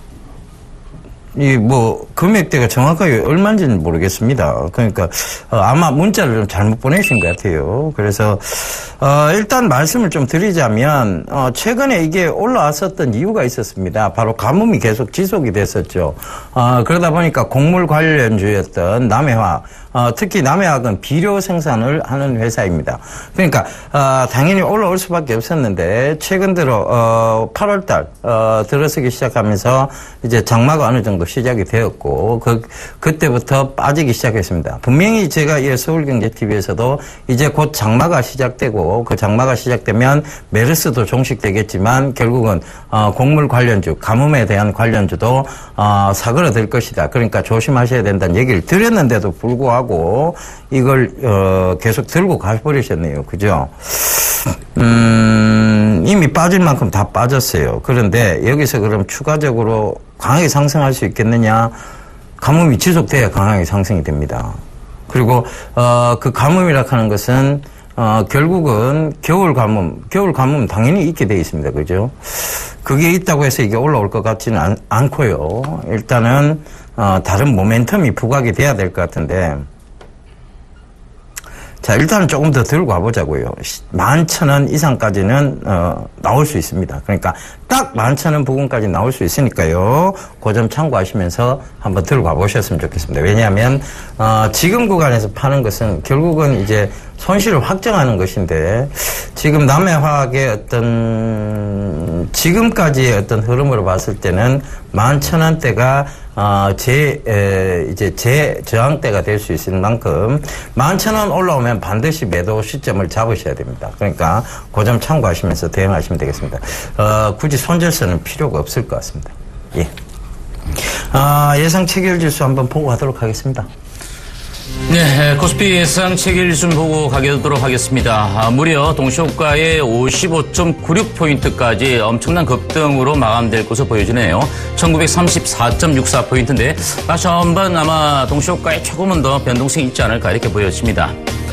이, 뭐, 금액대가 정확하게 얼마인지는 모르겠습니다. 그러니까, 어, 아마 문자를 좀 잘못 보내신 것 같아요. 그래서, 어, 일단 말씀을 좀 드리자면, 어, 최근에 이게 올라왔었던 이유가 있었습니다. 바로 가뭄이 계속 지속이 됐었죠. 어, 그러다 보니까 곡물 관련주였던 남해화학, 어, 특히 남해화학은 비료 생산을 하는 회사입니다. 그러니까, 어, 당연히 올라올 수밖에 없었는데, 최근 들어, 어, 팔월 달, 어, 들어서기 시작하면서 이제 장마가 어느 정도 시작이 되었고, 그, 그때부터 빠지기 시작했습니다. 분명히 제가 이 서울경제티비에서도 이제 곧 장마가 시작되고, 그 장마가 시작되면 메르스도 종식되겠지만, 결국은, 어, 곡물 관련주, 가뭄에 대한 관련주도, 어, 사그라들 것이다. 그러니까 조심하셔야 된다는 얘기를 드렸는데도 불구하고, 이걸, 어, 계속 들고 가버리셨네요. 그죠? 음, 이미 빠질 만큼 다 빠졌어요. 그런데 여기서 그럼 추가적으로 강하게 상승할 수 있겠느냐? 가뭄이 지속돼야 강하게 상승이 됩니다. 그리고 어, 그 가뭄이라 하는 것은 어, 결국은 겨울 가뭄, 겨울 가뭄 당연히 있게 돼 있습니다. 그죠? 그게 있다고 해서 이게 올라올 것 같지는 않, 않고요. 일단은 어, 다른 모멘텀이 부각이 돼야 될 것 같은데, 자, 일단은 조금 더 들고 가보자고요. 만 천 원 이상까지는, 어, 나올 수 있습니다. 그러니까 딱 만 천 원 부근까지 나올 수 있으니까요. 그 점 참고하시면서 한번 들고 가보셨으면 좋겠습니다. 왜냐하면, 어, 지금 구간에서 파는 것은 결국은 이제 손실을 확정하는 것인데, 지금 남해화학의 어떤, 지금까지의 어떤 흐름으로 봤을 때는 만 천 원대가 어, 제, 에, 이제 제 저항대가 될 수 있을 만큼, 만 천 원 올라오면 반드시 매도 시점을 잡으셔야 됩니다. 그러니까, 그 점 참고하시면서 대응하시면 되겠습니다. 어, 굳이 손절선은 필요가 없을 것 같습니다. 예. 아, 예상 체결 지수 한번 보고 가도록 하겠습니다. 네, 코스피 예상 체결지수 보고 가도록 하겠습니다. 아, 무려 동시호가의 오십오 점 구육 포인트까지 엄청난 급등으로 마감될 것으로 보여지네요. 천구백삼십사 점 육사 포인트인데 다시 한번 아마 동시호가에 조금은 더 변동성이 있지 않을까 이렇게 보여집니다.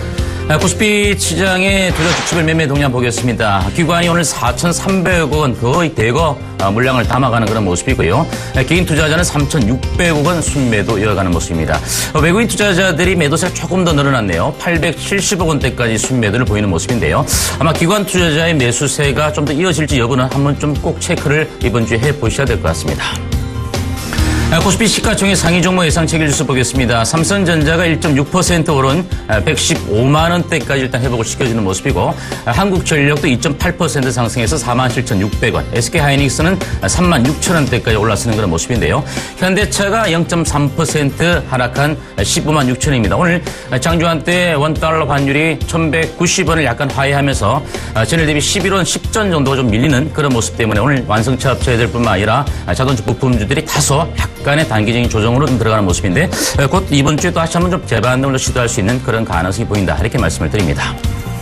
코스피 시장의 투자 주식별 매매 동향 보겠습니다. 기관이 오늘 사천삼백억 원 거의 대거 물량을 담아가는 그런 모습이고요. 개인 투자자는 삼천육백억 원 순매도 이어가는 모습입니다. 외국인 투자자들이 매도세가 조금 더 늘어났네요. 팔백칠십억 원대까지 순매도를 보이는 모습인데요. 아마 기관 투자자의 매수세가 좀 더 이어질지 여부는 한번 좀 꼭 체크를 이번 주에 해보셔야 될 것 같습니다. 코스피 시가총액 상위 종목 예상 체결지수 보겠습니다. 삼성전자가 일 점 육 퍼센트 오른 백십오만 원대까지 일단 회복을 시켜주는 모습이고, 한국전력도 이 점 팔 퍼센트 상승해서 사만 칠천육백 원, 에스케이하이닉스는 삼만 육천 원대까지 올라서는 그런 모습인데요. 현대차가 영 점 삼 퍼센트 하락한 십오만 육천 원입니다. 오늘 장주한 때 원달러 환율이 천백구십 원을 약간 하회하면서 전일 대비 십일 원 십 전 정도가 좀 밀리는 그런 모습 때문에 오늘 완성차 업체들뿐만 아니라 자동차 부품주들이 다소 약간의 단기적인 조정으로 들어가는 모습인데, 곧 이번 주에 또 다시 한번 좀 재반등을 시도할 수 있는 그런 가능성이 보인다, 이렇게 말씀을 드립니다.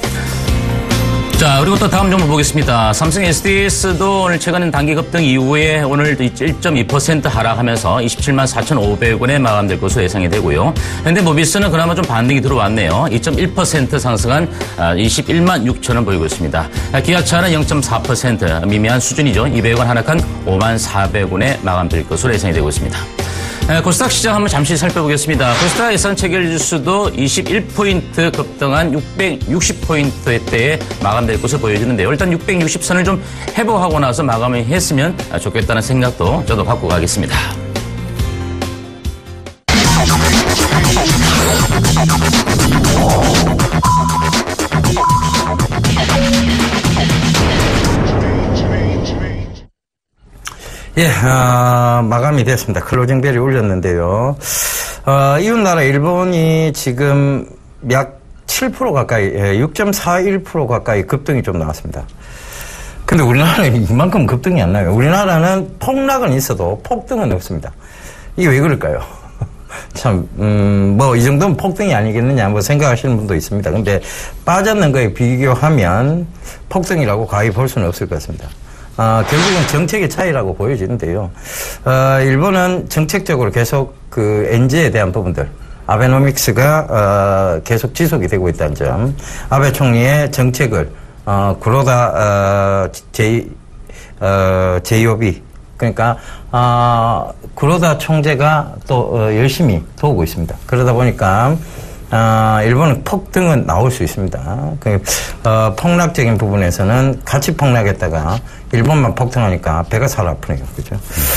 자, 그리고 또 다음 종목 보겠습니다. 삼성 에스디에스도 오늘 최근 단기 급등 이후에 오늘 일 점 이 퍼센트 하락하면서 이십칠만 사천오백 원에 마감될 것으로 예상이 되고요. 현대모비스는 그나마 좀 반등이 들어왔네요. 이 점 일 퍼센트 상승한 이십일만 육천 원 보이고 있습니다. 기아차는 영 점 사 퍼센트 미미한 수준이죠. 이백 원 하락한 오만 사백 원에 마감될 것으로 예상이 되고 있습니다. 코스닥 시장 한번 잠시 살펴보겠습니다. 코스닥 예상 체결지수도 이십일 포인트 급등한 육백육십 포인트대에 마감될 것을 보여주는데요. 일단 육백육십 선을 좀 회복하고 나서 마감을 했으면 좋겠다는 생각도 저도 갖고 가겠습니다. 예, 어, 마감이 됐습니다. 클로징 벨이 울렸는데요. 어, 이웃나라 일본이 지금 약 칠 퍼센트 가까이, 예, 육 점 사일 퍼센트 가까이 급등이 좀 나왔습니다. 근데 우리나라는 이만큼 급등이 안 나요. 우리나라는 폭락은 있어도 폭등은 없습니다. 이게 왜 그럴까요? 참, 음, 뭐, 이 정도면 폭등이 아니겠느냐, 뭐 생각하시는 분도 있습니다. 근데 빠졌는 거에 비교하면 폭등이라고 가히 볼 수는 없을 것 같습니다. 어, 결국은 정책의 차이라고 보여지는데요. 어, 일본은 정책적으로 계속 그 엔지에 대한 부분들, 아베노믹스가 어, 계속 지속이 되고 있다는 점, 아베 총리의 정책을 어, 구로다 어, 제이 어, 제이오비 그러니까 어, 구로다 총재가 또 어, 열심히 도우고 있습니다. 그러다 보니까 어, 일본은 폭등은 나올 수 있습니다. 그, 어, 폭락적인 부분에서는 같이 폭락했다가 일본만 폭등하니까 배가 살 아프네요. 그죠?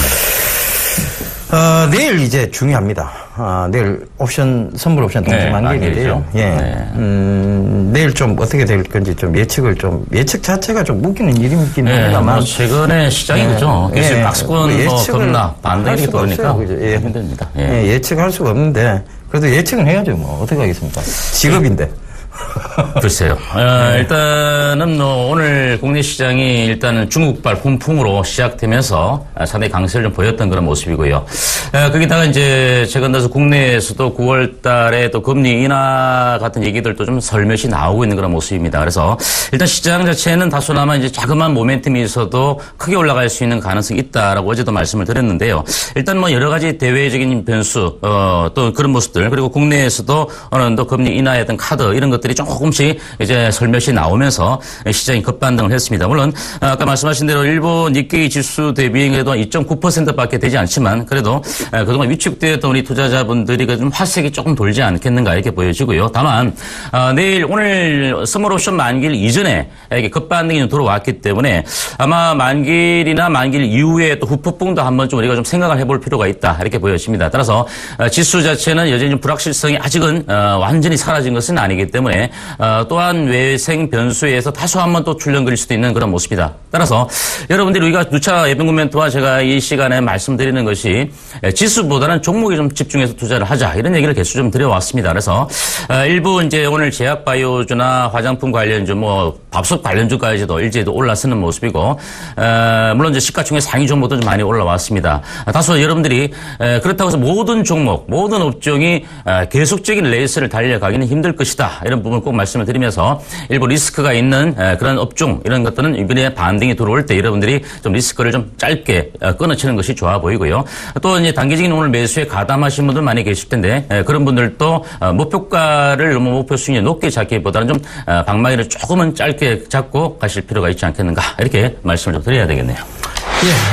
어, 내일 이제 중요합니다. 어, 내일 옵션, 선물 옵션 동시 네, 만기인데요. 예. 네. 음, 내일 좀 어떻게 될 건지 좀 예측을 좀, 예측 자체가 좀 웃기는 일이긴 네, 합니다만. 뭐 최근에 시장이 네. 그죠. 계속 예. 박스권 뭐 급락, 반등이 그러니까 예. 힘듭니다. 예. 예, 예측할 수가 없는데, 그래도 예측은 해야죠. 뭐, 어떻게 하겠습니까? 직업인데. 글쎄요. 어, 일단은 뭐 오늘 국내 시장이 일단은 중국발 훈풍으로 시작되면서 상당히 강세를 좀 보였던 그런 모습이고요. 어, 거기다가 이제 최근 들어서 국내에서도 구월 달에 또 금리 인하 같은 얘기들도 좀 설몇이 나오고 있는 그런 모습입니다. 그래서 일단 시장 자체는 다소나마 이제 자그마한 모멘텀이 있어도 크게 올라갈 수 있는 가능성이 있다라고 어제도 말씀을 드렸는데요. 일단 뭐 여러 가지 대외적인 변수, 어, 또 그런 모습들, 그리고 국내에서도 어느 정도 금리 인하의 어떤 카드 이런 것들이 조금씩 이제 설몇이 나오면서 시장이 급반등을 했습니다. 물론 아까 말씀하신 대로 일본 니케이 지수 대비 그래도 이 점 구 퍼센트밖에 되지 않지만 그래도 그동안 위축되었던 우리 투자자분들이 좀 화색이 조금 돌지 않겠는가 이렇게 보여지고요. 다만 내일 오늘 선물 옵션 만기일 이전에 이렇게 급반등이 좀 들어왔기 때문에 아마 만기일이나 만기일 이후에 또 후폭풍도 한번 좀 우리가 좀 생각을 해볼 필요가 있다 이렇게 보여집니다. 따라서 지수 자체는 여전히 좀 불확실성이 아직은 완전히 사라진 것은 아니기 때문에 어, 또한 외생 변수에서 다소 한번 또 출렁거릴 수도 있는 그런 모습이다. 따라서 여러분들이 우리가 누차 예병군 멘토와 제가 이 시간에 말씀드리는 것이 지수보다는 종목에 좀 집중해서 투자를 하자 이런 얘기를 계속 좀 드려왔습니다. 그래서 어, 일부 이제 오늘 제약바이오주나 화장품 관련주, 뭐 밥솥 관련주까지도 일제도 올라서는 모습이고 어, 물론 이제 시가총액 상위 종목도 좀 많이 올라왔습니다. 다소 여러분들이 에, 그렇다고 해서 모든 종목, 모든 업종이 에, 계속적인 레이스를 달려가기는 힘들 것이다. 이런 부분 점을 꼭 말씀을 드리면서 일부 리스크가 있는 그런 업종 이런 것들은 이번에 반등이 들어올 때 여러분들이 좀 리스크를 좀 짧게 끊어치는 것이 좋아 보이고요. 또 이제 단기적인 오늘 매수에 가담하신 분들 많이 계실 텐데 그런 분들도 목표가를 너무 목표 수익률 높게 잡기보다는 좀 방망이를 조금은 짧게 잡고 가실 필요가 있지 않겠는가 이렇게 말씀을 좀 드려야 되겠네요. 예,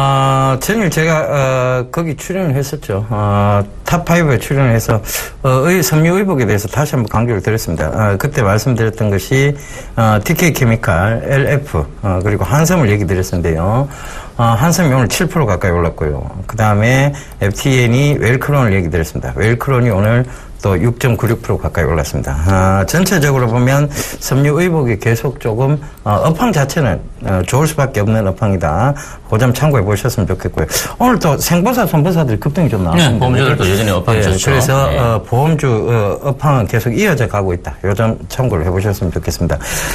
어, 전일 제가, 어, 거기 출연을 했었죠. 어, 탑오에 출연을 해서, 어, 의, 섬유의복에 대해서 다시 한번 강조를 드렸습니다. 어, 그때 말씀드렸던 것이, 어, 티케이케미칼, 엘에프, 어, 그리고 한섬을 얘기 드렸었는데요. 어, 한섬이 오늘 칠 퍼센트 가까이 올랐고요. 그 다음에 에프티엔이 웰크론을 얘기 드렸습니다. 웰크론이 오늘 또 육 점 구육 퍼센트 가까이 올랐습니다. 아, 전체적으로 보면 섬유의복이 계속 조금 어, 업황 자체는 어, 좋을 수밖에 없는 업황이다. 그 점 참고해 보셨으면 좋겠고요. 오늘 또 생보사, 손보사들이 급등이 좀 나왔습니다. 네, 보험주들도 여전히 업황이 네, 좋죠. 그래서 네. 어, 보험주 어, 업황은 계속 이어져 가고 있다. 이 점 참고를 해보셨으면 좋겠습니다.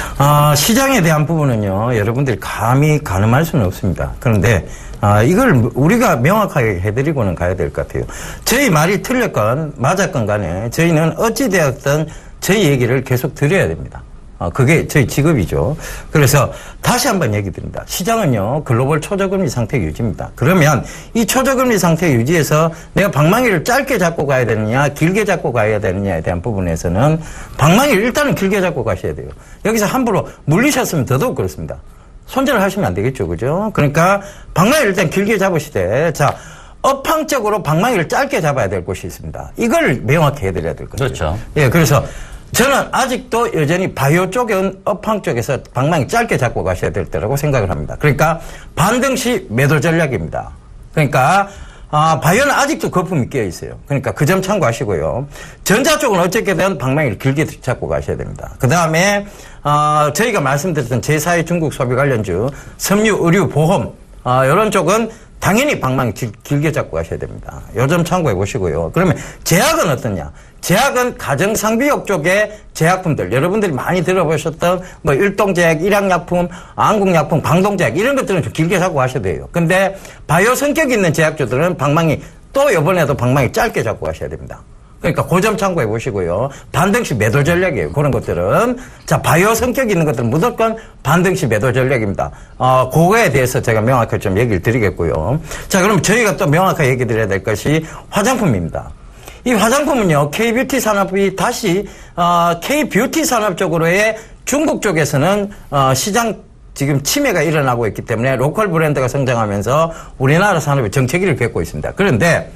어, 시장에 대한 부분은요. 여러분들이 감히 가늠할 수는 없습니다. 그런데 아, 이걸 우리가 명확하게 해드리고는 가야 될 것 같아요. 저희 말이 틀렸건 맞았건 간에 저희는 어찌되었든 저희 얘기를 계속 드려야 됩니다. 아, 그게 저희 직업이죠. 그래서 다시 한번 얘기 드립니다. 시장은요, 글로벌 초저금리 상태 유지입니다. 그러면 이 초저금리 상태 유지에서 내가 방망이를 짧게 잡고 가야 되느냐, 길게 잡고 가야 되느냐에 대한 부분에서는 방망이를 일단은 길게 잡고 가셔야 돼요. 여기서 함부로 물리셨으면 더더욱 그렇습니다. 손절을 하시면 안 되겠죠. 그죠? 그러니까 방망이를 일단 길게 잡으시되, 자, 업황적으로 방망이를 짧게 잡아야 될 곳이 있습니다. 이걸 명확히 해드려야 될 거죠. 그렇죠. 예, 그래서 저는 아직도 여전히 바이오 쪽은 업황 쪽에서 방망이 짧게 잡고 가셔야 될 때라고 생각을 합니다. 그러니까 반등 시 매도 전략입니다. 그러니까 아, 바이오는 아직도 거품이 끼어 있어요. 그러니까 그 점 참고하시고요. 전자 쪽은 어쨌든 방망이를 길게 잡고 가셔야 됩니다. 그 다음에 어, 저희가 말씀드렸던 제사 의 중국 소비 관련주, 섬유, 의류, 보험 어, 이런 쪽은 당연히 방망이 길, 길게 잡고 가셔야 됩니다. 요 점 참고해 보시고요. 그러면 제약은 어떠냐? 제약은 가정상비업 쪽의 제약품들, 여러분들이 많이 들어보셨던 뭐 일동제약, 일양약품, 안국약품, 방동제약 이런 것들은 좀 길게 잡고 가셔야 돼요. 근데 바이오 성격 있는 제약주들은 방망이 또 이번에도 방망이 짧게 잡고 가셔야 됩니다. 그러니까 그 점 참고해 보시고요. 반등시 매도 전략이에요. 그런 것들은. 자, 바이오 성격 있는 것들은 무조건 반등시 매도 전략입니다. 어, 그거에 대해서 제가 명확하게 좀 얘기를 드리겠고요. 자, 그럼 저희가 또 명확하게 얘기 드려야 될 것이 화장품입니다. 이 화장품은요, K뷰티 산업이 다시, 어, K뷰티 산업 쪽으로의 중국 쪽에서는, 어, 시장 지금 침해가 일어나고 있기 때문에 로컬 브랜드가 성장하면서 우리나라 산업이 정체기를 겪고 있습니다. 그런데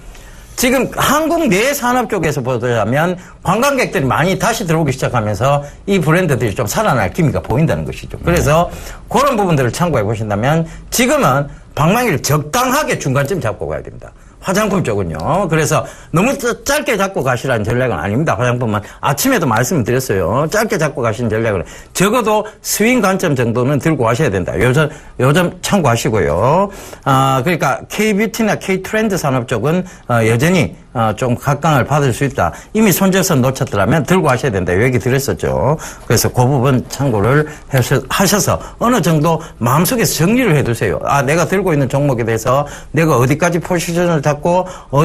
지금 한국 내 산업 쪽에서 보자면 관광객들이 많이 다시 들어오기 시작하면서 이 브랜드들이 좀 살아날 기미가 보인다는 것이죠. 그래서 그런 부분들을 참고해 보신다면 지금은 방망이를 적당하게 중간쯤 잡고 가야 됩니다. 화장품 쪽은요. 그래서 너무 짧게 잡고 가시라는 전략은 아닙니다. 화장품만. 아침에도 말씀드렸어요. 짧게 잡고 가시는 전략은 적어도 스윙 관점 정도는 들고 가셔야 된다. 요점, 요점 참고하시고요. 아, 그러니까 K뷰티나 K트렌드 산업 쪽은 어, 여전히 어, 좀 각광을 받을 수 있다. 이미 손절선 놓쳤더라면 들고 가셔야 된다. 이 얘기 드렸었죠. 그래서 그 부분 참고를 하셔서 어느 정도 마음속에서 정리를 해두세요. 아, 내가 들고 있는 종목에 대해서 내가 어디까지 포지션을 잡고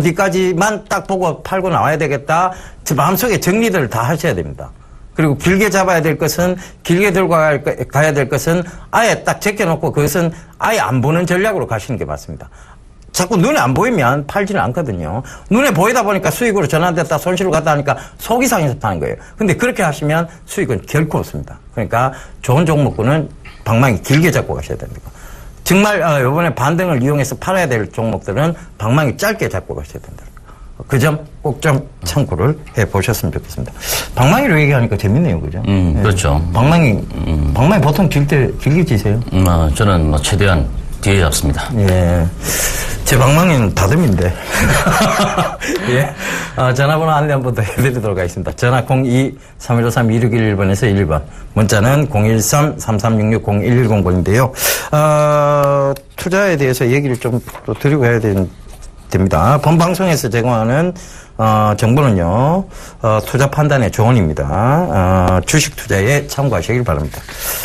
어디까지만 딱 보고 팔고 나와야 되겠다. 제 마음속에 정리들을 다 하셔야 됩니다. 그리고 길게 잡아야 될 것은 길게 들고 가야 될 것은 아예 딱 제껴놓고 그것은 아예 안 보는 전략으로 가시는 게 맞습니다. 자꾸 눈에 안 보이면 팔지는 않거든요. 눈에 보이다 보니까 수익으로 전환됐다 손실을 갔다 하니까 속이 상해서 파는 거예요. 근데 그렇게 하시면 수익은 결코 없습니다. 그러니까 좋은 종목군은 방망이 길게 잡고 가셔야 됩니다. 정말 이번에 반등을 이용해서 팔아야 될 종목들은 방망이 짧게 잡고 가셔야 된다. 그 점 꼭 좀 참고를 해보셨으면 좋겠습니다. 방망이로 얘기하니까 재밌네요. 그죠? 음, 그렇죠. 네. 방망이, 음. 방망이 보통 길 때 길게 지세요? 음, 어, 저는 뭐 최대한 뒤에 잡습니다. 예. 제 방망이는 다듬인데. 예. 어, 전화번호 안내 한 번 더 해드리도록 하겠습니다. 전화 공이 삼일오삼 이육일일 번에서 일 번. 문자는 공일삼 삼삼육육 공일일공 번인데요. 어, 투자에 대해서 얘기를 좀 또 드리고 해야 되는, 됩니다. 본 방송에서 제공하는 어, 정보는요, 어, 투자 판단의 조언입니다. 어, 주식 투자에 참고하시길 바랍니다.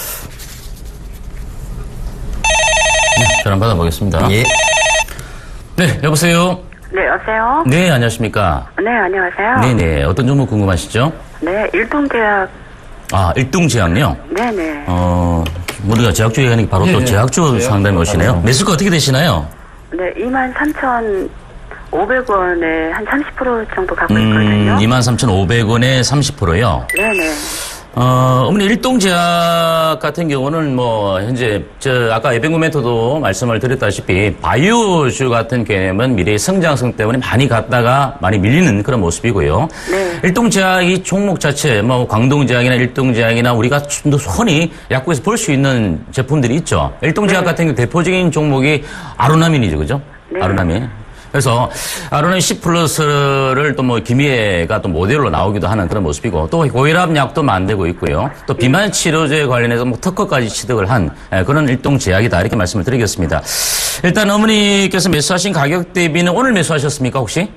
네, 전화 받아보겠습니다. 예. 네, 여보세요? 네, 여보세요? 네, 안녕하십니까? 네, 안녕하세요. 네네. 어떤 종목 궁금하시죠? 네, 일동제약 아, 일동제약요? 네네. 어, 우리가 제약주 얘기하니까 바로 예, 또 예. 제약주 제약주 상담이 오시네요. 상담. 매수가 어떻게 되시나요? 네, 이만 삼천오백 원에 한 삼십 퍼센트 정도 갖고 음, 있거든요. 이만 삼천오백 원에 삼십 퍼센트요? 네네. 어, 어머니 일동제약 같은 경우는 뭐 현재 저 아까 에벤코멘토도 말씀을 드렸다시피 바이오주 같은 개념은 미래의 성장성 때문에 많이 갔다가 많이 밀리는 그런 모습이고요. 네. 일동제약 이 종목 자체 뭐 광동제약이나 일동제약이나 우리가 좀 더 흔히 약국에서 볼 수 있는 제품들이 있죠. 일동제약 네. 같은 경우 대표적인 종목이 아로나민이죠, 그죠? 네. 아로나민. 그래서 아로나민 C 플러스를 또 뭐 기미애가 또 모델로 나오기도 하는 그런 모습이고 또 고혈압 약도 만들고 있고요. 또 비만 치료제 관련해서 뭐 특허까지 취득을 한 그런 일동 제약이다 이렇게 말씀을 드리겠습니다. 일단 어머니께서 매수하신 가격 대비는 오늘 매수하셨습니까 혹시?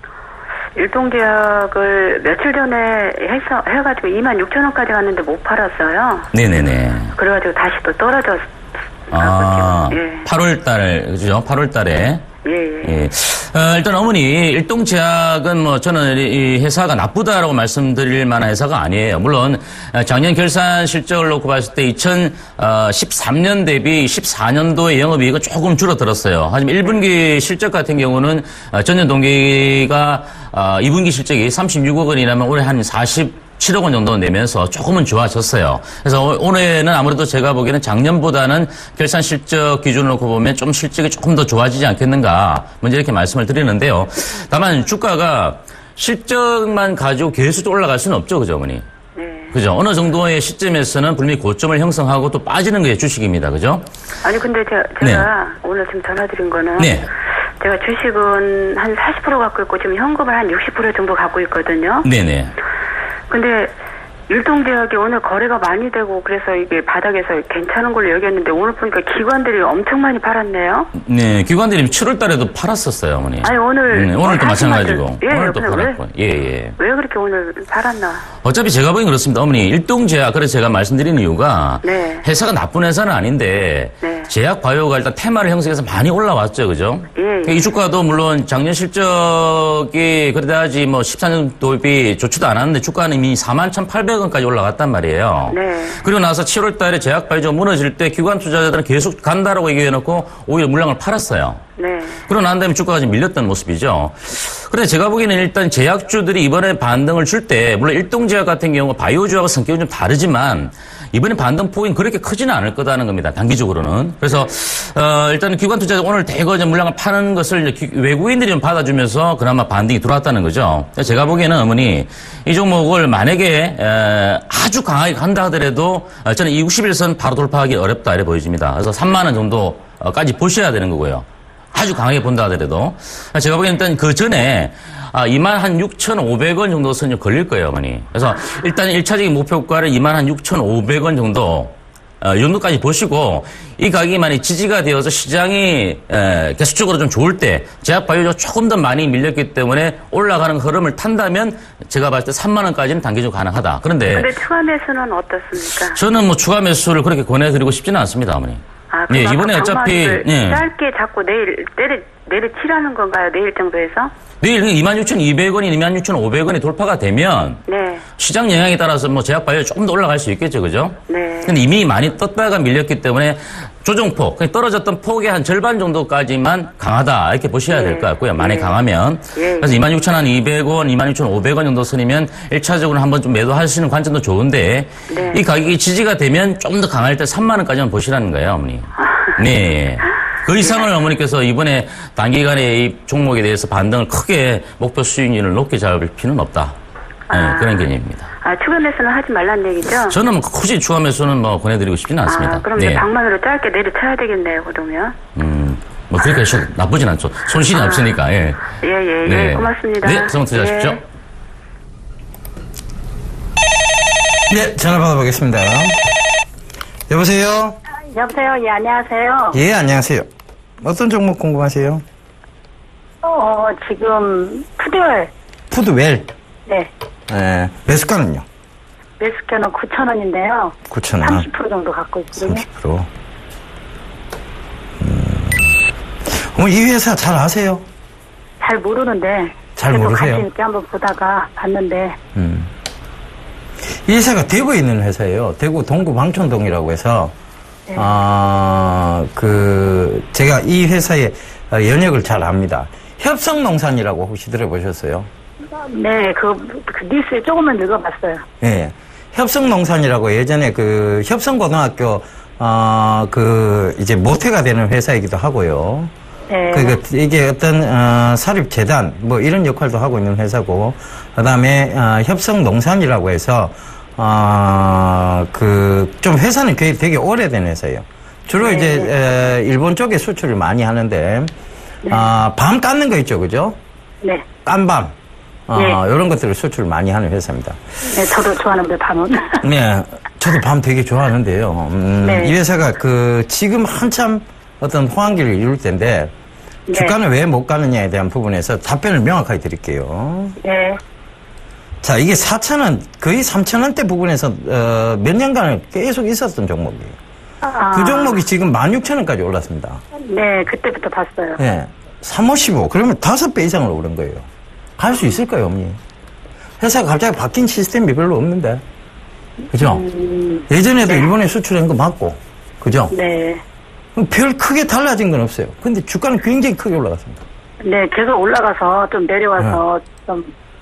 일동제약을 며칠 전에 해서 해가지고 이만 육천 원까지 갔는데 못 팔았어요. 네네네. 그래가지고 다시 또 떨어졌. 아, 예. 팔월 달 그죠? 팔월 달에. 예, 예. 예. 어, 일단 어머니 일동제약은 뭐 저는 이 회사가 나쁘다라고 말씀드릴 만한 회사가 아니에요. 물론 작년 결산 실적을 놓고 봤을 때 이천십삼 년 대비 십사 년도의 영업이익은 조금 줄어들었어요. 하지만 일 분기 실적 같은 경우는 전년 동기가 이 분기 실적이 삼십육억 원이라면 올해 한 사십칠억 원 정도 내면서 조금은 좋아졌어요. 그래서 올해는 아무래도 제가 보기에는 작년보다는 결산 실적 기준으로 놓고 보면 좀 실적이 조금 더 좋아지지 않겠는가 먼저 이렇게 말씀을 드리는데요. 다만 주가가 실적만 가지고 계속 올라갈 수는 없죠. 그죠 어머니? 네. 그죠? 어느 정도의 시점에서는 분명히 고점을 형성하고 또 빠지는 게 주식입니다. 그죠? 아니 근데 제가, 제가 오늘 지금 전화드린 거는 네. 제가 주식은 한 사십 퍼센트 갖고 있고 지금 현금을 한 육십 퍼센트 정도 갖고 있거든요. 네네. 근데 일동제약이 오늘 거래가 많이 되고 그래서 이게 바닥에서 괜찮은 걸로 여겼는데 오늘 보니까 기관들이 엄청 많이 팔았네요. 네, 기관들이 칠월 달에도 팔았었어요, 어머니. 아니 오늘 네, 오늘도 사십만 마찬가지고. 예, 오늘도 그냥 팔았고. 예, 예. 왜, 왜 그렇게 오늘 팔았나? 어차피 제가 보기엔 그렇습니다. 어머니, 일동제약, 그래서 제가 말씀드리는 이유가 네. 회사가 나쁜 회사는 아닌데 네. 제약 바이오가 일단 테마를 형성해서 많이 올라왔죠, 그죠? 예, 예. 이 주가도 물론 작년 실적이 그래야지 뭐 십사 년 도입이 좋지도 않았는데 주가는 이미 사만 천팔백 원까지 올라갔단 말이에요. 네. 그리고 나서 칠월 달에 제약 바이오가 무너질 때 기관 투자자들은 계속 간다라고 얘기해놓고 오히려 물량을 팔았어요. 네. 그러고 난 다음에 주가가 좀 밀렸던 모습이죠. 그런데 제가 보기에는 일단 제약주들이 이번에 반등을 줄 때, 물론 일동제약 같은 경우 바이오주하고 성격이 좀 다르지만, 이번에 반등 폭이 그렇게 크지는 않을 거다는 겁니다. 단기적으로는. 그래서, 어, 일단 기관 투자자 오늘 대거 물량을 파는 것을 외국인들이 좀 받아주면서 그나마 반등이 들어왔다는 거죠. 제가 보기에는 어머니, 이 종목을 만약에, 에, 아주 강하게 간다 하더라도, 저는 이 육십 일선 바로 돌파하기 어렵다, 이래 보여집니다. 그래서 삼만 원 정도까지 보셔야 되는 거고요. 아주 강하게 본다 하더라도. 제가 보기에는 일단 그 전에, 아, 이만 한 육천오백 원 정도 선이 걸릴 거예요, 어머니. 그래서 일단 일차적인 목표가를 이만 한 육천오백 원 정도, 어, 이 정도까지 보시고, 이 가격이 만약 지지가 되어서 시장이, 에, 계속적으로 좀 좋을 때, 제약 바이오가 조금 더 많이 밀렸기 때문에 올라가는 흐름을 탄다면, 제가 봤을 때 삼만 원까지는 단기적으로 가능하다. 그런데. 근데 추가 매수는 어떻습니까? 저는 뭐 추가 매수를 그렇게 권해드리고 싶지는 않습니다, 어머니. 아, 예, 그럼 이번에 아까 어차피, 방망이를 예. 짧게 잡고 내일, 내일, 내리치라는 건가요? 내일 정도에서? 내일 이만 육천이백 원이 이만 육천오백 원이 돌파가 되면 네. 시장 영향에 따라서 뭐 제약 바이오 조금 더 올라갈 수 있겠죠, 그죠? 네. 근데 이미 많이 떴다가 밀렸기 때문에 조정폭, 그냥 떨어졌던 폭의 한 절반 정도까지만 강하다 이렇게 보셔야 될 것 같고요. 많이 예. 강하면. 예. 그래서 이만 육천이백 원, 이만 육천오백 원 정도 선이면 일차적으로 한번 좀 매도하시는 관점도 좋은데 네. 이 가격이 지지가 되면 좀 더 강할 때 삼만 원까지만 보시라는 거예요, 어머니. 네. 그 이상을 어머니께서 이번에 단기간에 이 종목에 대해서 반등을 크게 목표 수익률을 높게 잡을 필요는 없다. 네, 아. 그런 개념입니다. 아, 추가 매수는 하지 말라는 얘기죠? 저는 뭐 굳이 추가 매수는 뭐 권해드리고 싶지는 않습니다. 아, 그럼 네. 이제 방망이로 짧게 내리쳐야 되겠네요, 그러면. 음, 뭐 그렇게 하셔도 나쁘진 않죠. 손실이 아. 없으니까. 예. 예, 예, 네. 예. 고맙습니다. 네, 성원 투자하십시오. 예. 네, 전화 받아보겠습니다. 여보세요? 여보세요? 예, 안녕하세요. 예, 안녕하세요. 어떤 종목 궁금하세요? 어, 지금, 푸드웰. 푸드웰. 네. 예, 매수가는요? 매수가는 구천 원인데요. 구천 원. 삼십 퍼센트 정도 갖고 있거든요. 삼십 퍼센트. 음. 어머, 이 회사 잘 아세요? 잘 모르는데. 잘 그래도 모르세요? 관심 있게 한번 보다가 봤는데. 음. 이 회사가 대구에 있는 회사예요. 대구 동구 방촌동이라고 해서, 네. 아, 그, 제가 이 회사의 연역을 잘 압니다. 협성농산이라고 혹시 들어보셨어요? 네, 그, 그 뉴스에 조금만 읽어봤어요. 예. 협성농산이라고 예전에 그 협성고등학교, 어, 그, 이제 모태가 되는 회사이기도 하고요. 네. 그, 이게 어떤, 어, 사립재단, 뭐 이런 역할도 하고 있는 회사고, 그 다음에, 어, 협성농산이라고 해서, 어, 그, 좀 회사는 되게, 되게 오래된 회사예요. 주로 네. 이제, 에, 일본 쪽에 수출을 많이 하는데, 네. 아, 밤 깎는 거 있죠, 그죠? 네. 깐밤. 어, 네. 이런 것들을 수출을 많이 하는 회사입니다. 네, 저도 좋아하는데, 밤은. 네, 저도 밤 되게 좋아하는데요. 음, 네. 이 회사가 그 지금 한참 어떤 호황기를 이룰 때인데 네. 주가는 왜 못 가느냐에 대한 부분에서 답변을 명확하게 드릴게요. 네. 자, 이게 사천 원, 거의 삼천 원대 부분에서 어, 몇 년간을 계속 있었던 종목이에요. 아, 그 종목이 지금 만 육천 원까지 올랐습니다. 네, 그때부터 봤어요. 예, 삼오십오. 그러면 다섯 배 이상을 오른 거예요. 갈 수 있을까요, 어머니? 회사가 갑자기 바뀐 시스템이 별로 없는데. 그죠? 음, 예전에도 일본에 수출한 거 맞고. 그죠? 네. 별 크게 달라진 건 없어요. 근데 주가는 굉장히 크게 올라갔습니다. 네, 계속 올라가서 좀 내려와서 좀,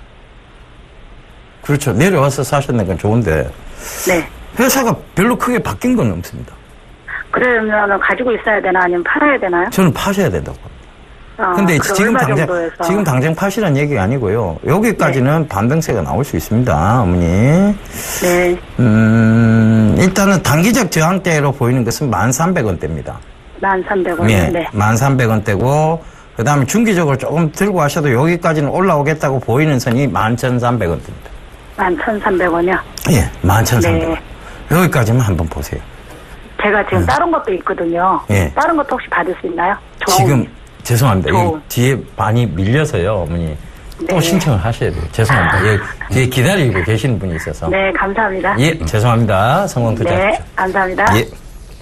그렇죠. 내려와서 사셨는 건 좋은데 네. 회사가 별로 크게 바뀐 건 없습니다. 그러면 가지고 있어야 되나 아니면 팔아야 되나요? 저는 파셔야 된다고. 아, 근데 그럼 지금 얼마 당장, 정도에서? 지금 당장 파시라는 얘기가 아니고요. 여기까지는 네. 반등세가 나올 수 있습니다, 어머니. 네. 음, 일단은 단기적 저항대로 보이는 것은 만 삼백 원대입니다. 만 삼백 원. 네. 네. 만 삼백 원대고, 그 다음에 중기적으로 조금 들고 하셔도 여기까지는 올라오겠다고 보이는 선이 만 천삼백 원대입니다. 만 천삼백 원이요? 예, 만 천삼백 원. 네. 여기까지만 한번 보세요. 제가 지금 다른 것도 있거든요. 예. 다른 것도 혹시 받을 수 있나요? 좋은. 지금, 죄송합니다. 좋은. 여기 뒤에 많이 밀려서요, 어머니. 또 네. 신청을 하셔야 돼요. 죄송합니다. 여기 뒤에 기다리고 계시는 분이 있어서. 네, 감사합니다. 예, 죄송합니다. 성공 네, 투자하십시오. 감사합니다. 예.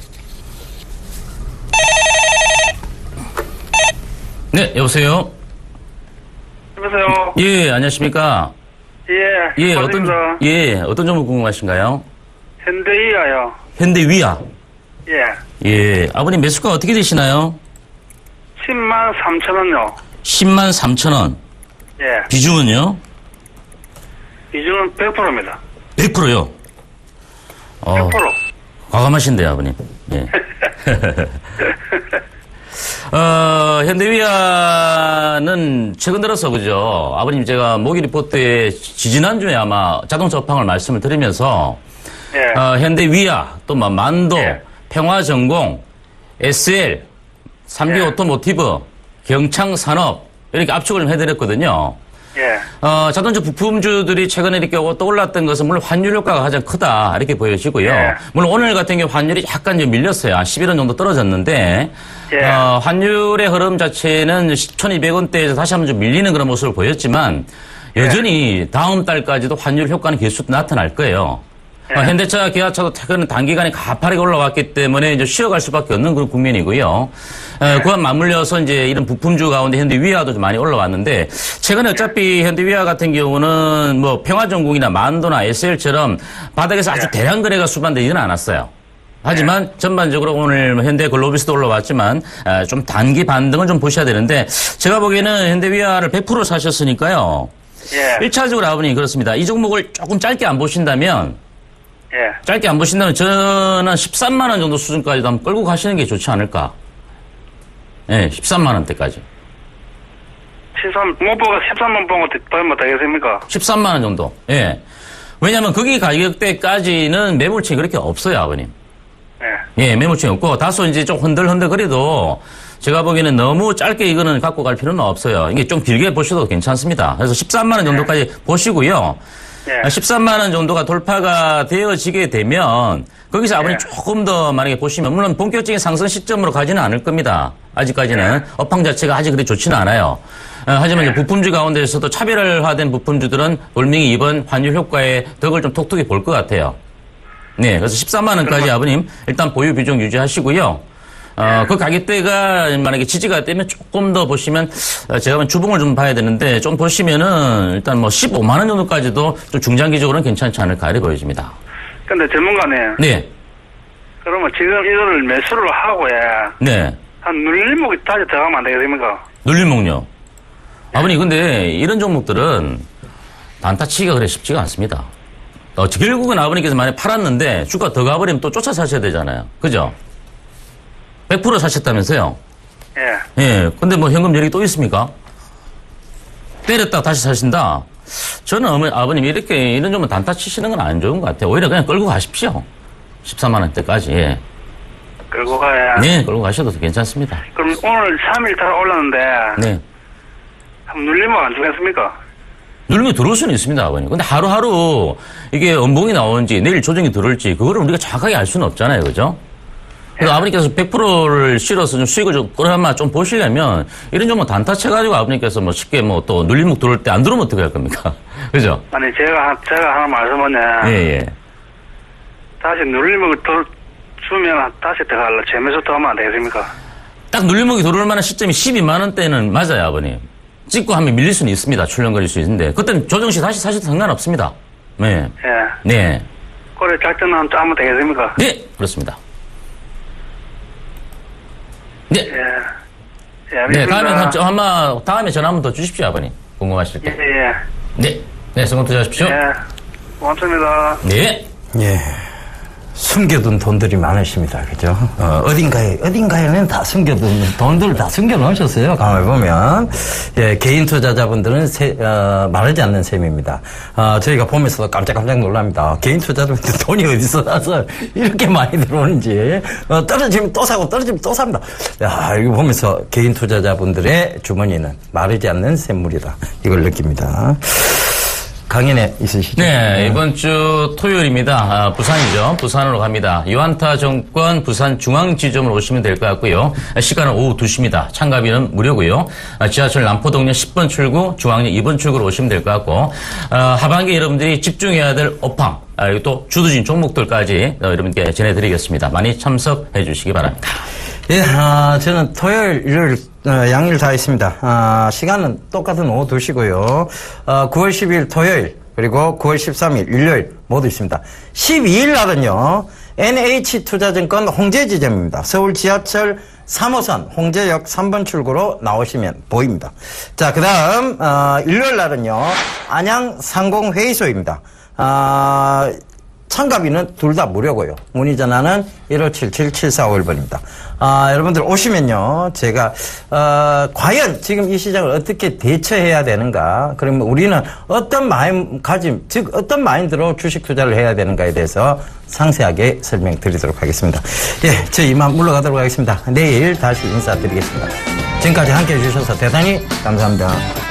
네, 여보세요? 여보세요? 예, 안녕하십니까? 예. 예, 어떤, 반갑습니다. 예, 어떤 점을 궁금하신가요? 현대이아요. 현대위아. 예. 예, 아버님 매수가 어떻게 되시나요? 십만 삼천 원요. 십만 삼천 원. 예. 비중은요? 비중은 백 퍼센트입니다. 백 퍼센트요? 어, 백 퍼센트. 과감하신데요, 아버님. 예. 어, 현대위아는 최근 들어서, 그죠? 아버님 제가 모기 리포트에 지지난주에 아마 자동차 업황을 말씀을 드리면서, 예. 어, 현대위아, 또 뭐 만도, 예. 평화전공, 에스엘, 삼기 예. 오토모티브, 경창산업, 이렇게 압축을 좀 해드렸거든요. 예. 어, 자동차 부품주들이 최근에 이렇게 떠올랐던 것은 물론 환율 효과가 가장 크다 이렇게 보여지고요. 예. 물론 오늘 같은 경우 환율이 약간 좀 밀렸어요. 한 십일 원 정도 떨어졌는데 예. 어, 환율의 흐름 자체는 천이백 원대에서 다시 한번 좀 밀리는 그런 모습을 보였지만 여전히 다음 달까지도 환율 효과는 계속 나타날 거예요. 예. 어, 현대차, 기아차도 최근 단기간에 가파르게 올라왔기 때문에 이제 쉬어갈 수밖에 없는 그런 국면이고요. 어, 그와 맞물려서 이제 이런 부품주 가운데 현대위아도 좀 많이 올라왔는데 최근에 어차피 현대위아 같은 경우는 뭐 평화전공이나 만도나 에스엘처럼 바닥에서 아주 대량 거래가 수반되지는 않았어요. 하지만 전반적으로 오늘 현대 글로비스도 올라왔지만 어, 좀 단기 반등을 좀 보셔야 되는데 제가 보기에는 현대위아를 백 퍼센트 사셨으니까요. 예. 일 차적으로 아버님 그렇습니다. 이 종목을 조금 짧게 안 보신다면 예. 짧게 안 보신다면 저는 십삼만 원 정도 수준까지도 한번 끌고 가시는 게 좋지 않을까. 예, 네, 십삼만 원대까지. 십삼, 못 보고 십삼만 보고 얼마 되겠습니까? 십삼만 원 정도. 예. 왜냐면 거기 가격대까지는 매물층이 그렇게 없어요, 아버님. 예. 예, 매물층이 없고 다소 이제 좀 흔들흔들거리도 제가 보기에는 너무 짧게 이거는 갖고 갈 필요는 없어요. 이게 좀 길게 보셔도 괜찮습니다. 그래서 십삼만 원 정도까지 네. 보시고요. 예. 십삼만 원 정도가 돌파가 되어지게 되면 거기서 아버님 예. 조금 더 만약에 보시면 물론 본격적인 상승 시점으로 가지는 않을 겁니다. 아직까지는 예. 업황 자체가 아직 그리 좋지는 않아요. 어, 하지만 예. 이제 부품주 가운데서도 차별화된 부품주들은 돌멩이 이번 환율 효과의 덕을 좀 톡톡히 볼 것 같아요. 네, 그래서 십삼만 원까지 아버님 일단 보유 비중 유지하시고요. 어, 그 가격대가 만약에 지지가 되면 조금 더 보시면, 어, 제가 보면 주봉을 좀 봐야 되는데, 좀 보시면은, 일단 뭐 십오만 원 정도까지도 좀 중장기적으로는 괜찮지 않을까, 이렇게 보여집니다. 근데 전문가네. 네. 그러면 지금 이거를 매수를 하고, 예. 네. 한 눌림목이 다시 들어가면 안 되겠습니까? 눌림목요. 아버님, 근데 이런 종목들은 단타치기가 그래 쉽지가 않습니다. 어, 결국은 아버님께서 만약에 팔았는데 주가 더 가버리면 또 쫓아 사셔야 되잖아요. 그죠? 백 퍼센트 사셨다면서요? 예. 예. 근데 뭐 현금 여력이 또 있습니까? 때렸다가 다시 사신다? 저는 어머니, 아버님 이렇게 이런 종목 단타 치시는 건 안 좋은 것 같아요. 오히려 그냥 끌고 가십시오. 십사만 원대까지. 예. 끌고 가야. 네, 끌고 가셔도 괜찮습니다. 그럼 오늘 삼 일 다 올랐는데. 네. 한번 눌림목 안 주겠습니까? 누르면 들어올 수는 있습니다, 아버님. 근데 하루하루 이게 음봉이 나오는지 내일 조정이 들어올지 그거를 우리가 정확하게 알 수는 없잖아요. 그죠? 그래서 네. 아버님께서 백 퍼센트를 실어서 좀 수익을 좀 끌어마 좀 보시려면 이런 종목 단타 쳐가지고 아버님께서 뭐 쉽게 뭐 또 눌림목 들어올 때 안 들어오면 어떻게 할 겁니까? 그죠? 아니, 제가, 제가 하나 말씀하냐. 예, 예. 다시 눌림목을 더 주면 다시 들어갈라. 재매수 더 하면 안 되겠습니까? 딱 눌림목이 들어올 만한 시점이 십이만 원대는 맞아요, 아버님. 찍고 하면 밀릴 수는 있습니다. 출렁거릴 수 있는데. 그때는 조정시 다시 사셔도 상관없습니다. 네. 예. 네. 그래, 작전은 하면 되겠습니까? 네, 그렇습니다. 네. 예. 예, 네, 알겠습니다. 다음에, 한- 아마, 다음에 전화 한번 더 주십시오, 아버님. 궁금하실 때. 예, 예. 네. 네, 성공 투자하십시오. 예. 고맙습니다. 네. 예. 숨겨둔 돈들이 많으십니다. 그죠? 어, 어딘가에, 어딘가에는 다 숨겨둔 돈들을 다 숨겨 놓으셨어요. 가만히 보면. 예, 개인 투자자분들은 세, 어, 마르지 않는 셈입니다. 어, 저희가 보면서도 깜짝깜짝 놀랍니다. 개인 투자자분들 돈이 어디서 나서 이렇게 많이 들어오는지. 어, 떨어지면 또 사고 떨어지면 또 삽니다. 야, 이거 보면서 개인 투자자분들의 주머니는 마르지 않는 샘물이다. 이걸 느낍니다. 강연에 있으시죠? 네, 이번 주 토요일입니다. 아, 부산이죠. 부산으로 갑니다. 유한타 정권 부산 중앙지점으로 오시면 될 것 같고요. 시간은 오후 두 시입니다. 참가비는 무료고요. 아, 지하철 남포동역 십 번 출구, 중앙역 이 번 출구로 오시면 될 것 같고, 아, 하반기 여러분들이 집중해야 될 업황, 아, 그리고 또 주도진 종목들까지 어, 여러분께 전해드리겠습니다. 많이 참석해 주시기 바랍니다. 예, 아, 저는 토요일, 일요일, 어, 양일 다 있습니다. 아, 시간은 똑같은 오후 두 시고요. 어, 구월 십일 토요일, 그리고 구월 십삼일 일요일 모두 있습니다. 십이일 날은요, 엔에이치투자증권 홍제지점입니다. 서울 지하철 삼 호선 홍제역 삼 번 출구로 나오시면 보입니다. 자, 그 다음, 어, 일요일 날은요, 안양 상공회의소입니다. 아, 참가비는 둘 다 무료고요. 문의 전화는 일오칠칠 칠사오일 번입니다. 아, 여러분들 오시면요, 제가 어, 과연 지금 이 시장을 어떻게 대처해야 되는가, 그러면 우리는 어떤 마음가짐, 즉 어떤 마인드로 주식 투자를 해야 되는가에 대해서 상세하게 설명드리도록 하겠습니다. 예, 저 이만 물러가도록 하겠습니다. 내일 다시 인사드리겠습니다. 지금까지 함께해 주셔서 대단히 감사합니다.